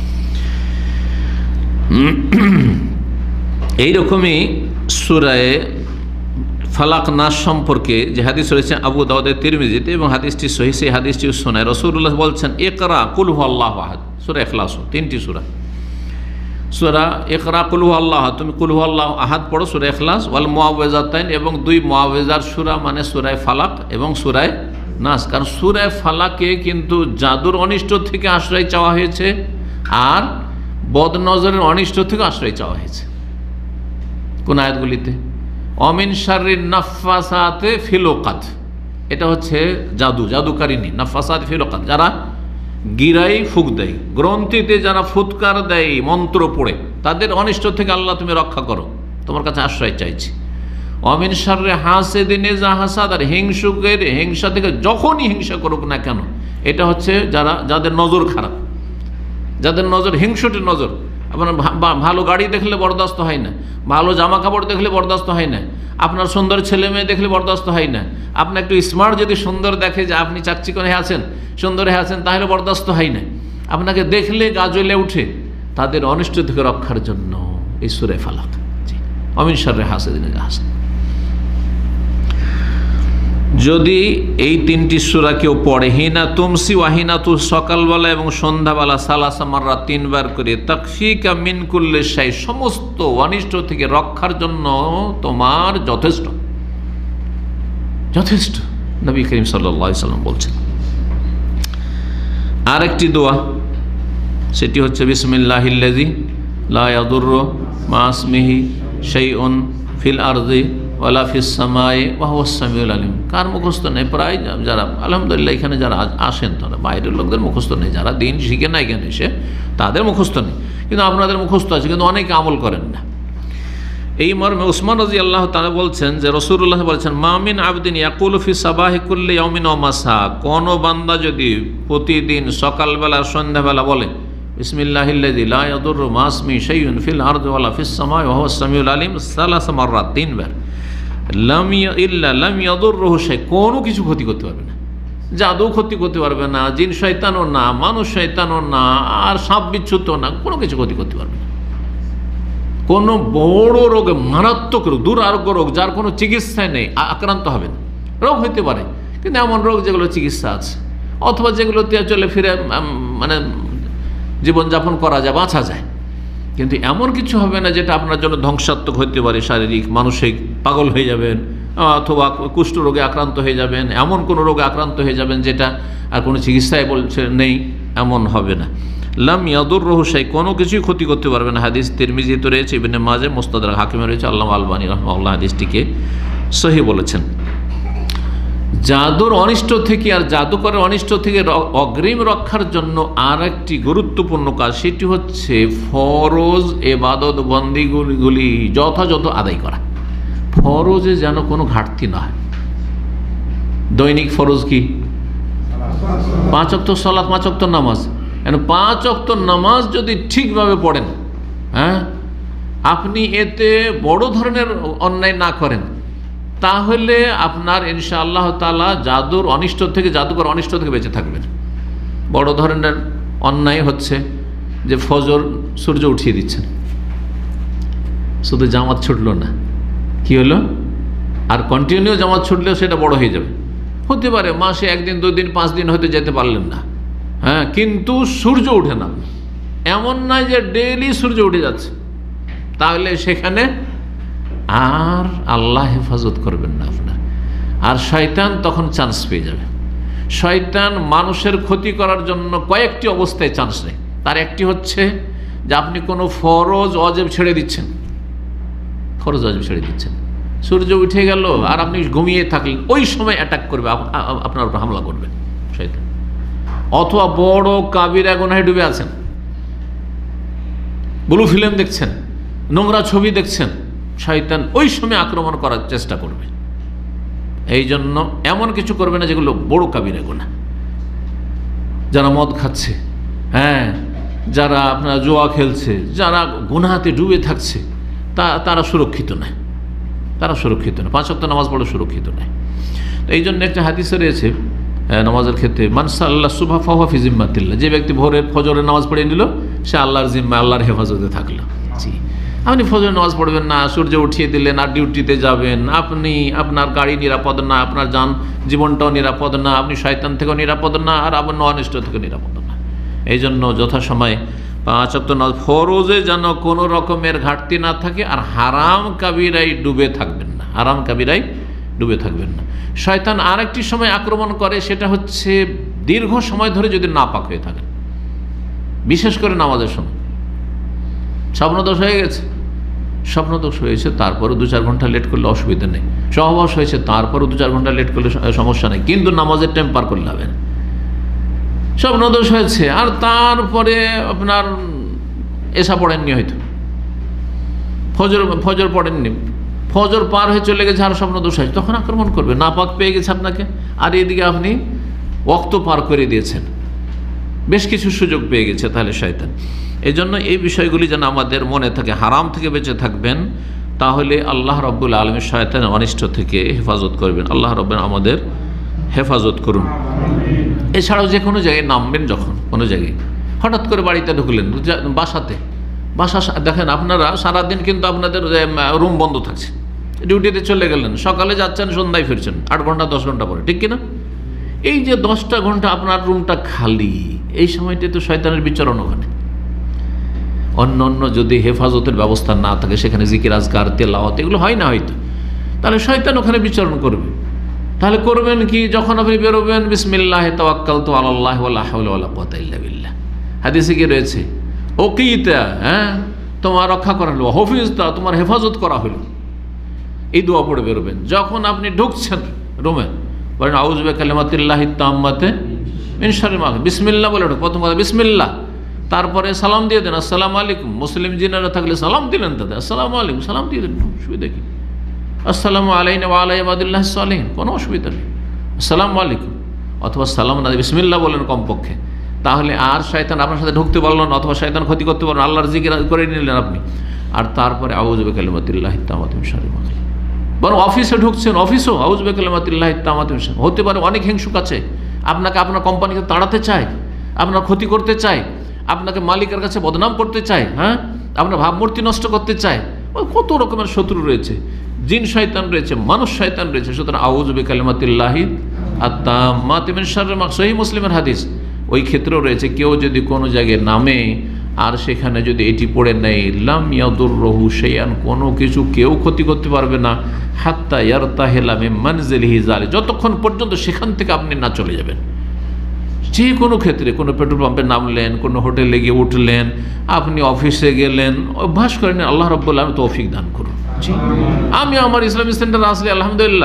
S1: এইরকমই সূরা ফালাক নাস সম্পর্কে যে হাদিস রয়েছে আবু দাউদের, তিরমিজিতে, এবং হাদিসটি সহিহ, সেই হাদিসটি শোনায় রাসূলুল্লাহ বলছেন, ইকরা কুল হুয়াল্লাহু আহাদ, সূরা ইখলাস, তিনটি সূরা, সূরা ইকরা কুল হুয়াল্লাহু, তুমি কুল হুয়াল্লাহু আহাদ পড়ো, সূরা ইখলাস, ওয়াল মুআউযিজাতাইন, এবং দুই মুআউযিজার সূরা মানে সূরা ফালাক এবং সূরা নাস। কারণ সূরা ফালাকে কিন্তু জাদুর অনিষ্ট থেকে আশ্রয় চাওয়া হয়েছে, আর বদনজরের অনিষ্ট থেকে আশ্রয় চাওয়া হয়েছে। কোন আয়াতগুলিতে? অমিন শাররিন নাফাসাতে ফিল উকাদ, এটা হচ্ছে জাদু, জাদুকারিনী, নাফাসাত ফিল উকাদ, যারা গিরাই ফুক দেয়, গ্রন্থিতে যারা ফুৎকার দেয় মন্ত্র পড়ে, তাদের অনিষ্ট থেকে আল্লাহ তুমি রক্ষা করো, তোমার কাছে আশ্রয় চাইছি। অমিন শাররি হাসিদিন ইযা হাসাদ, আর হিংসুকের হিংসা থেকে যখনই হিংসা করুক না কেন, এটা হচ্ছে যারা যাদের নজর খারাপ, যাদের নজর হিংসুটের নজর। আপনার ভালো গাড়ি দেখলে বরদাস্ত হয় না, ভালো জামা কাপড় দেখলে বরদাস্ত হয় না, আপনার সুন্দর ছেলে মেয়ে দেখলে বরদাস্ত হয় না, আপনি একটু স্মার্ট যদি সুন্দর দেখে যে আপনি চাকচিকন হয়ে আছেন, সুন্দর হয়ে আছেন, তাহলে বরদাস্ত হয় না। আপনাকে দেখলে গা জ্বলে উঠে। তাদের অনিষ্ট থেকে রক্ষার জন্য এই সূরা ফালাক, জি, অমিন শাররি হাসিদিন ইযা হাসাদ। যদি এই তিনটি সূরা কেউ পড়ে, হিনা তুমসি ওয়াহিনা তু, সকালবেলা এবং সন্ধ্যাবেলা, সালাসা মাররা, তিনবার করে, তাকফিকা মিন কুল্লি শাই, সমস্ত অনিষ্ট থেকে রক্ষার জন্য তোমার যথেষ্ট, যথেষ্ট, নবী করিম সাল্লাল্লাহু আলাইহি সাল্লাম বলছেন। আরেকটি দোয়া, সেটি হচ্ছে বিসমিল্লাহিল্লাযী লা ইয়াদুররু মা ইসমিহি শাইউন ফিল আরদি ওয়ালা ফিস সামাই ওয়া হুয়াস সামিউল আলিম। কার মুখস্থ নেই? প্রায় যারা আলহামদুলিল্লাহ এখানে যারা আসেন, তারা বাইরের লোকদের মুখস্থ নেই, যারা দিন শিখে না এখানে এসে তাদের মুখস্থ নেই, কিন্তু আপনাদের মুখস্থ আছে, কিন্তু অনেকে আমল করেন না। এই মর্মে উসমান রাদিয়াল্লাহু তাআলা বলছেন যে রাসূলুল্লাহ বলছেন, মা মিন আবদিন ইয়াকুলু ফি সাবাহি কুল্লি ইয়াউমিন ওয়া মাসা, কোন বান্দা যদি প্রতিদিন সকালবেলা সন্ধ্যাবেলা বলে বিসমিল্লাহিল্লাযী লা ইয়াদুররু মা ইসমিহি শাইউন ফিল আরদি ওয়ালা ফিস সামাই ওয়া হুয়াস সামিউল আলিম সালাসা মাররাত, তিনবার, লাম ইল্লা লাম ইয়াদুররুহু শাই, কোনো কিছু ক্ষতি করতে পারবে না, জাদু ক্ষতি করতে পারবে না, জিন শয়তানও না, মানুষ শয়তানও না, আর সাপ বিচ্ছুত না, কোনো কিছু ক্ষতি করতে পারবে না। কোনো বড় রোগে, মারাত্মক রোগ, দুরারোগ্য রোগ, যার কোনো চিকিৎসায় নেই, আক্রান্ত হবে না। রোগ হইতে পারে, কিন্তু এমন রোগ যেগুলো চিকিৎসা আছে, অথবা যেগুলোতে চলে ফিরে মানে জীবনযাপন করা যায়, বাঁচা যায়, কিন্তু এমন কিছু হবে না যেটা আপনার জন্য ধ্বংসাত্মক হতে পারে, শারীরিক মানসিক, পাগল হয়ে যাবেন, অথবা কুষ্ঠ রোগে আক্রান্ত হয়ে যাবেন, এমন কোনো রোগে আক্রান্ত হয়ে যাবেন যেটা আর কোনো চিকিৎসায় বলছে নেই, এমন হবে না। লাম ইয়াদুররুহু শাই, কোনো কিছুই ক্ষতি করতে পারবে না। হাদিস তিরমিজিতে রয়েছে, ইবনে মাজাহ, মুস্তাদরাক হাকিমে রয়েছে, আল্লামা আলবানী রাহিমাহুল্লাহ হাদিসটিকে সহিহ বলেছেন। জাদুর অনিষ্ট থেকে আর জাদুকরের অনিষ্ট থেকে অগ্রিম রক্ষার জন্য আর একটি গুরুত্বপূর্ণ কাজ, সেটি হচ্ছে ফরজ এবাদত বন্দিগুলি যথাযথ আদায় করা। ফরজে যেন কোনো ঘাটতি না হয়। দৈনিক ফরজ কি? পাঁচ ওয়াক্ত সালাত, পাঁচ ওয়াক্ত নামাজ। পাঁচ ওয়াক্ত নামাজ যদি ঠিকভাবে পড়েন, হ্যাঁ, আপনি এতে বড় ধরনের অন্যায় না করেন, তাহলে আপনার ইনশাআল্লাহ তাআলা জাদুর অনিষ্ট থেকে, জাদুকর অনিষ্ট থেকে বেঁচে থাকবেন। বড় ধরনের অন্যায় হচ্ছে যে ফজর সূর্য উঠিয়ে দিচ্ছেন, শুধু জামাত ছুটলো না, কি হলো, আর কন্টিনিউ জামাত ছুটলেও সেটা বড় হয়ে যাবে। হতে পারে মাসে একদিন, দুই দিন, পাঁচ দিন হয়তো যেতে পারলেন না, হ্যাঁ, কিন্তু সূর্য উঠে না, এমন নয় যে ডেইলি সূর্য উঠে যাচ্ছে, তাহলে সেখানে আর আল্লাহ হেফাজত করবেন না আপনার, আর শয়তান তখন চান্স পেয়ে যাবে। শয়তান মানুষের ক্ষতি করার জন্য কয়েকটি অবস্থায় চান্স নেই। তার একটি হচ্ছে যে আপনি কোনো ফরজ ওয়াজিব ছেড়ে দিচ্ছেন, ফরজ ওয়াজিব ছেড়ে দিচ্ছেন, সূর্য উঠে গেল আর আপনি ঘুমিয়ে থাকলেন, ওই সময় অ্যাটাক করবে, আপনার উপর হামলা করবে শয়তান। অথবা বড় কাবিরা গুনাহে ডুবে আছেন, ব্লু ফিল্ম দেখছেন, নোংরা ছবি দেখছেন, শয়তান ওই সময় আক্রমণ করার চেষ্টা করবে। এই জন্য এমন কিছু করবে না যেগুলো বড় কাবিরা গুনাহ। যারা মদ খাচ্ছে, হ্যাঁ, যারা আপনার জুয়া খেলছে, যারা গুনাহাতে ডুবে থাকছে, তা তারা সুরক্ষিত নয়, তারা সুরক্ষিত নয়। পাঁচ ওয়াক্ত নামাজ পড়ে সুরক্ষিত নয়। তো এই জন্য একটা হাদিসে রয়েছে নামাজের ক্ষেত্রে, মান সাল্লা সুবহা ফাহুয়া ফি জিম্মাতিল্লাহ, যে ব্যক্তি ভোরের ফজরের নামাজ পড়ে নিল, সে আল্লাহর জিম্মা, আল্লাহর হেফাজতে থাকলো। জি, আপনি ফজরের নামাজ পড়বেন না, সূর্য উঠিয়ে দিলেন আর ডিউটিতে যাবেন, আপনি আপনার গাড়ি নিরাপদ না, আপনার যান জীবনটাও নিরাপদ না, আপনি শয়তান থেকেও নিরাপদ না, আর আপনার অনিষ্ট থেকে নিরাপদ না। এই জন্য যথাসময়ে পাঁচ ওয়াক্ত নামাজ, ফরজে যেন কোনো রকমের ঘাটতি না থাকে, আর হারাম কাবিরাই ডুবে থাকবেন না, হারাম কাবিরাই ডুবে থাকবেন না। শয়তান আরেকটি সময় আক্রমণ করে, সেটা হচ্ছে দীর্ঘ সময় ধরে যদি নাপাক হয়ে থাকেন, বিশেষ করে নামাজের সময়। স্বপ্নদোষ হয়ে গেছে, স্বপ্নদোষ হয়েছে, তারপরে দু চার ঘন্টা লেট করলে অসুবিধা নেই। সহবাস হয়েছে, তারপরে দু চার ঘন্টা লেট করলে সমস্যা নেই, কিন্তু নামাজের টাইম পার করলে হবে না। স্বপ্নদোষ হয়েছে আর তারপরে আপনার এসা পড়েননি, হয়তো ফজর ফজর পড়েননি, ফজর পার হয়ে চলে গেছে আর স্বপ্ন দোষ আছে, তখন আক্রমণ করবে। নাপাক পেয়ে গেছে আপনাকে, আর এদিকে আপনি ওয়াক্ত পার করে দিয়েছেন, বেশ কিছু সুযোগ পেয়ে গেছে তাহলে শয়তান। এই জন্য এই বিষয়গুলি যেন আমাদের মনে থাকে, হারাম থেকে বেঁচে থাকবেন, তাহলে আল্লাহ রাব্বুল আলামিন শয়তানের অনিষ্ট থেকে হেফাজত করবেন। আল্লাহ রাব্বুল আমাদের হেফাজত করুন। এছাড়াও যে কোনো জায়গায় নামবেন, যখন কোনো জায়গায় হঠাৎ করে বাড়িতে ঢুকলেন, বাসাতে, বাসা দেখেন আপনারা সারাদিন কিন্তু আপনাদের রুম বন্ধ থাকছে, ডিউটিতে চলে গেলেন, সকালে যাচ্ছেন, সন্ধ্যায় ফিরছেন, আট ঘন্টা দশ ঘন্টা পরে, ঠিক কিনা? এই যে দশটা ঘন্টা আপনার রুমটা খালি, এই সময়টাই তো শয়তানের বিচরণ ওখানে। অন্য অন্য যদি হেফাজতের ব্যবস্থা না থাকে, সেখানে জিকির আজকার তেলাওয়াত এগুলো হয় না হয়তো, তাহলে শয়তান ওখানে বিচরণ করবে। তাহলে করবেন কি? যখন আপনি বেরোবেন, বিসমিল্লাহি তাওয়াক্কালতু আলাল্লাহি ওয়ালা হাওলা ওয়ালা কুওয়াতা ইল্লা বিল্লাহ, হাদিসে কি রয়েছে? ওকিতা, হ্যাঁ, তোমার রক্ষা করা হলো, হাফিজতা, তোমার হেফাজত করা হলো, এই দোয়া পড়ে বেরোবেন। যখন আপনি ঢুকছেন রুমে, বলেন আউযু বিকালিমাতিল্লাহি তাম্মাতি মিন শাররি মা খালাক, বিসমিল্লাহ বলে ঢুক, প্রথম কথা বিসমিল্লাহ, তারপরে সালাম দিয়ে দেন, আসসালামু আলাইকুম। মুসলিম জিনারা থাকলে সালাম দিলেন, তাদের আসসালামু আলাইকুম, সালাম দিয়ে দেন, অসুবিধা কি? আসসালামু আলাইনা ওয়া আলা ইবাদিল্লাহিস সালিহিন, কোনো অসুবিধা নেই, আসসালামু আলাইকুম। অথবা সালাম না, বিসমিল্লাহ বলেন কমপক্ষে, তাহলে আর শয়তান আপনার সাথে ঢুকতে পারলো না, অথবা শয়তান ক্ষতি করতে পারলো না, আল্লাহর জিকির করে নিলেন আপনি। আর তারপরে আউযু বিকালিমাতিল্লাহি তাম্মাতি মিন শাররি মা খালাক। বরং অফিসে ঢুকছেন, অফিসও আউযু বিকালিমাতিল্লাহি তাম্মাতি মিন শাররি, হতে পারে অনেক হিংসুক আছে, আপনাকে আপনার কোম্পানিকে তাড়াতে চায়, আপনার ক্ষতি করতে চায়, আপনাকে মালিকের কাছে বদনাম করতে চায়, হ্যাঁ, আপনার ভাবমূর্তি নষ্ট করতে চায়, ওই কত রকমের শত্রু রয়েছে, জিন শয়তান রয়েছে, মানুষ শয়তান রয়েছে। সুতরাং আউযু বিকালিমাতিল্লাহি আত-তাম্মাতি মিন শাররি মা খালাক, সহিহ মুসলিমের হাদিস। ওই ক্ষেত্রেও রয়েছে, কেউ যদি কোনো জায়গায় নামে আর সেখানে যদি এটি পড়ে নেয়, লাম ইয়াদুররহু শাইআন, কোনো কিছু কেউ ক্ষতি করতে পারবে না, হাত্তা ইয়ারতাহিলা মিন মানজিলিহি যালিক, যতক্ষণ পর্যন্ত সেখান থেকে আপনি না চলে যাবেন। যে কোনো ক্ষেত্রে, কোনো পেট্রোল পাম্পে নামলেন, কোনো হোটেলে গিয়ে উঠলেন, আপনি অফিসে গেলেন, অভ্যাস করেন, আল্লাহ রাব্বুল আলামিন তৌফিক দান করুন। জি, আমি আমার ইসলামিক সেন্টার আসলে আলহামদুলিল্লাহ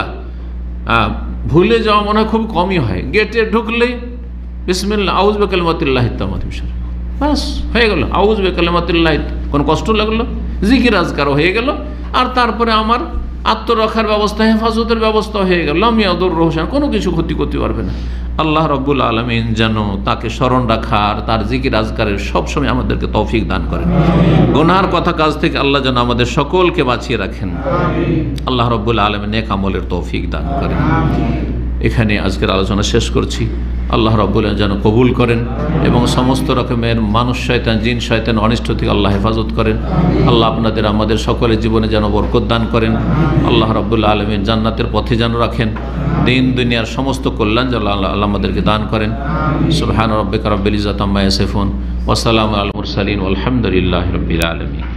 S1: ভুলে যাওয়া মনে হয় খুব কমই হয়। গেটে ঢুকলেই বিসমিল্লাহ আউযু বিকালিমাতিল্লাহি তাম্মাতি মিন শাররি, বাস হয়ে গেল, আউযু বিকালিমাতিল্লাহি, কোনো কষ্ট লাগলো, জিকির আজকারও হয়ে গেল, আর তারপরে আমার আত্মরক্ষার ব্যবস্থা, হেফাজতের ব্যবস্থা হয়ে গেল। লাম ইয়াদুররহু শাইআন, কোনো কিছু ক্ষতি করতে পারবে না। আল্লাহ রাব্বুল আলামিন যেন তাকে স্মরণ রাখার, তার জিকির আজকারের সবসময় আমাদেরকে তৌফিক দান করেন। গুনাহর কথা কাজ থেকে আল্লাহ যেন আমাদের সকলকে বাঁচিয়ে রাখেন। আল্লাহ রাব্বুল আলামিন নেক আমলের তৌফিক দান করেন। এখানে আজকের আলোচনা শেষ করছি। আল্লাহ রাব্বুল আলামিন যেন কবুল করেন এবং সমস্ত রকমের মানুষ শয়তান, জিন শয়তান অনিষ্ট থেকে আল্লাহ হেফাজত করেন। আল্লাহ আপনাদের আমাদের সকলের জীবনে যেন বরকত দান করেন। আল্লাহ রাব্বুল আলামিন জান্নাতের পথে যেন রাখেন। দিন দুনিয়ার সমস্ত কল্যাণ যেন আল্লাহ আল্লাহ আমাদেরকে দান করেন। সুবহান রাব্বিকা রাব্বিল ইজ্জাতি আম্মা ইয়াসিফুন ওয়া সালামুন আলাল মুরসালিন ওয়াল হামদুলিল্লাহি রাব্বিল আলামিন।